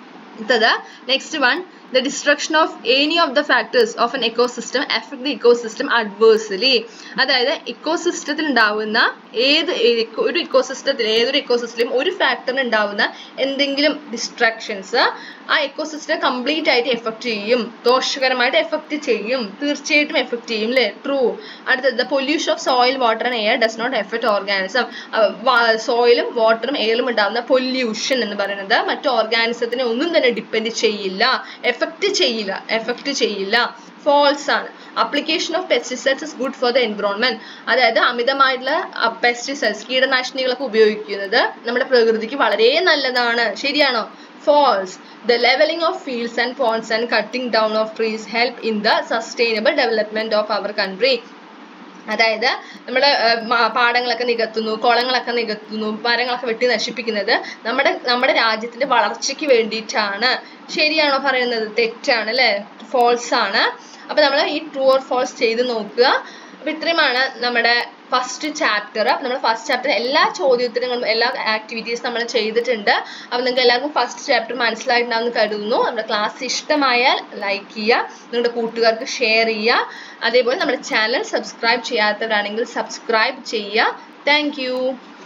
Next one, the destruction of any of the factors of an ecosystem affect the ecosystem adversely. അതായത് ഇക്കോസിസ്റ്റത്തിൽ ഉണ്ടാവുന്ന ഏതൊരു ഇക്കോസിസ്റ്റത്തിലും ഒരു ഫാക്ടറിന് ഉണ്ടാവുന്ന എന്തെങ്കിലും ഡിസ്ട്രാക്ഷൻസ് ആ ഇക്കോസിസ്റ്റം കംപ്ലീറ്റ് ആയിട്ട് എഫക്ട് ചെയ്യും, ദോഷകരമായിട്ട് എഫക്ട് ചെയ്യും, തീർച്ചയായിട്ടും എഫക്ട് ചെയ്യും അല്ലേ? ട്രൂ. അടുത്തത്, pollution of soil, water and air does not affect organism. സോയിലും വാട്ടറും എയറിലും ഉണ്ടാകുന്ന പൊല്യൂഷൻ എന്ന് പറയുന്നത് മറ്റു ഓർഗാനിസത്തിനെ ഒന്നും തന്നെ ഡിപ്പെൻഡ് ചെയ്യില്ല, എഫക്ട് ചെയ്യില്ല. ഫോൾസ് ആണ്. Application of pesticides is good for the environment. അതായത് അമിതമായിട്ടുള്ള പെസ്റ്റിസൈഡ്സ്, കീടനാശിനികളൊക്കെ ഉപയോഗിക്കുന്നത് നമ്മുടെ പ്രകൃതിക്ക് വളരെ നല്ലതാണ്. ശരിയാണോ? False. The leveling of fields and ponds and cutting down of trees help in the sustainable development of our country. അതായത് നമ്മുടെ പാടങ്ങളൊക്കെ നികത്തുന്നു, കുളങ്ങളൊക്കെ നികത്തുന്നു, മരങ്ങളൊക്കെ വെട്ടി നശിപ്പിക്കുന്നത് നമ്മുടെ രാജ്യത്തിന്റെ വളർച്ചയ്ക്ക് വേണ്ടിയിട്ടാണ്. ശരിയാണോ പറയുന്നത്? തെറ്റാണ് അല്ലെ? ഫോൾസ് ആണ്. അപ്പൊ നമ്മൾ ഈ ട്രൂ ഓർ ഫോൾസ് ചെയ്ത് നോക്കുക. അപ്പൊ ഇത്രയുമാണ് നമ്മുടെ ഫസ്റ്റ് ചാപ്റ്റർ. നമ്മുടെ ഫസ്റ്റ് ചാപ്റ്റർ എല്ലാ ചോദ്യത്തിനും എല്ലാ ആക്ടിവിറ്റീസ് നമ്മൾ ചെയ്തിട്ടുണ്ട്. അപ്പൊ നിങ്ങൾക്ക് എല്ലാവർക്കും ഫസ്റ്റ് ചാപ്റ്റർ മനസ്സിലായിട്ടുണ്ടാവുമെന്ന് കരുതുന്നു. നമ്മുടെ ക്ലാസ് ഇഷ്ടമായാൽ ലൈക്ക് ചെയ്യുക, നിങ്ങളുടെ കൂട്ടുകാർക്ക് ഷെയർ ചെയ്യുക. അതേപോലെ നമ്മുടെ ചാനൽ സബ്സ്ക്രൈബ് ചെയ്യാത്തവരാണെങ്കിൽ സബ്സ്ക്രൈബ് ചെയ്യുക. Thank U.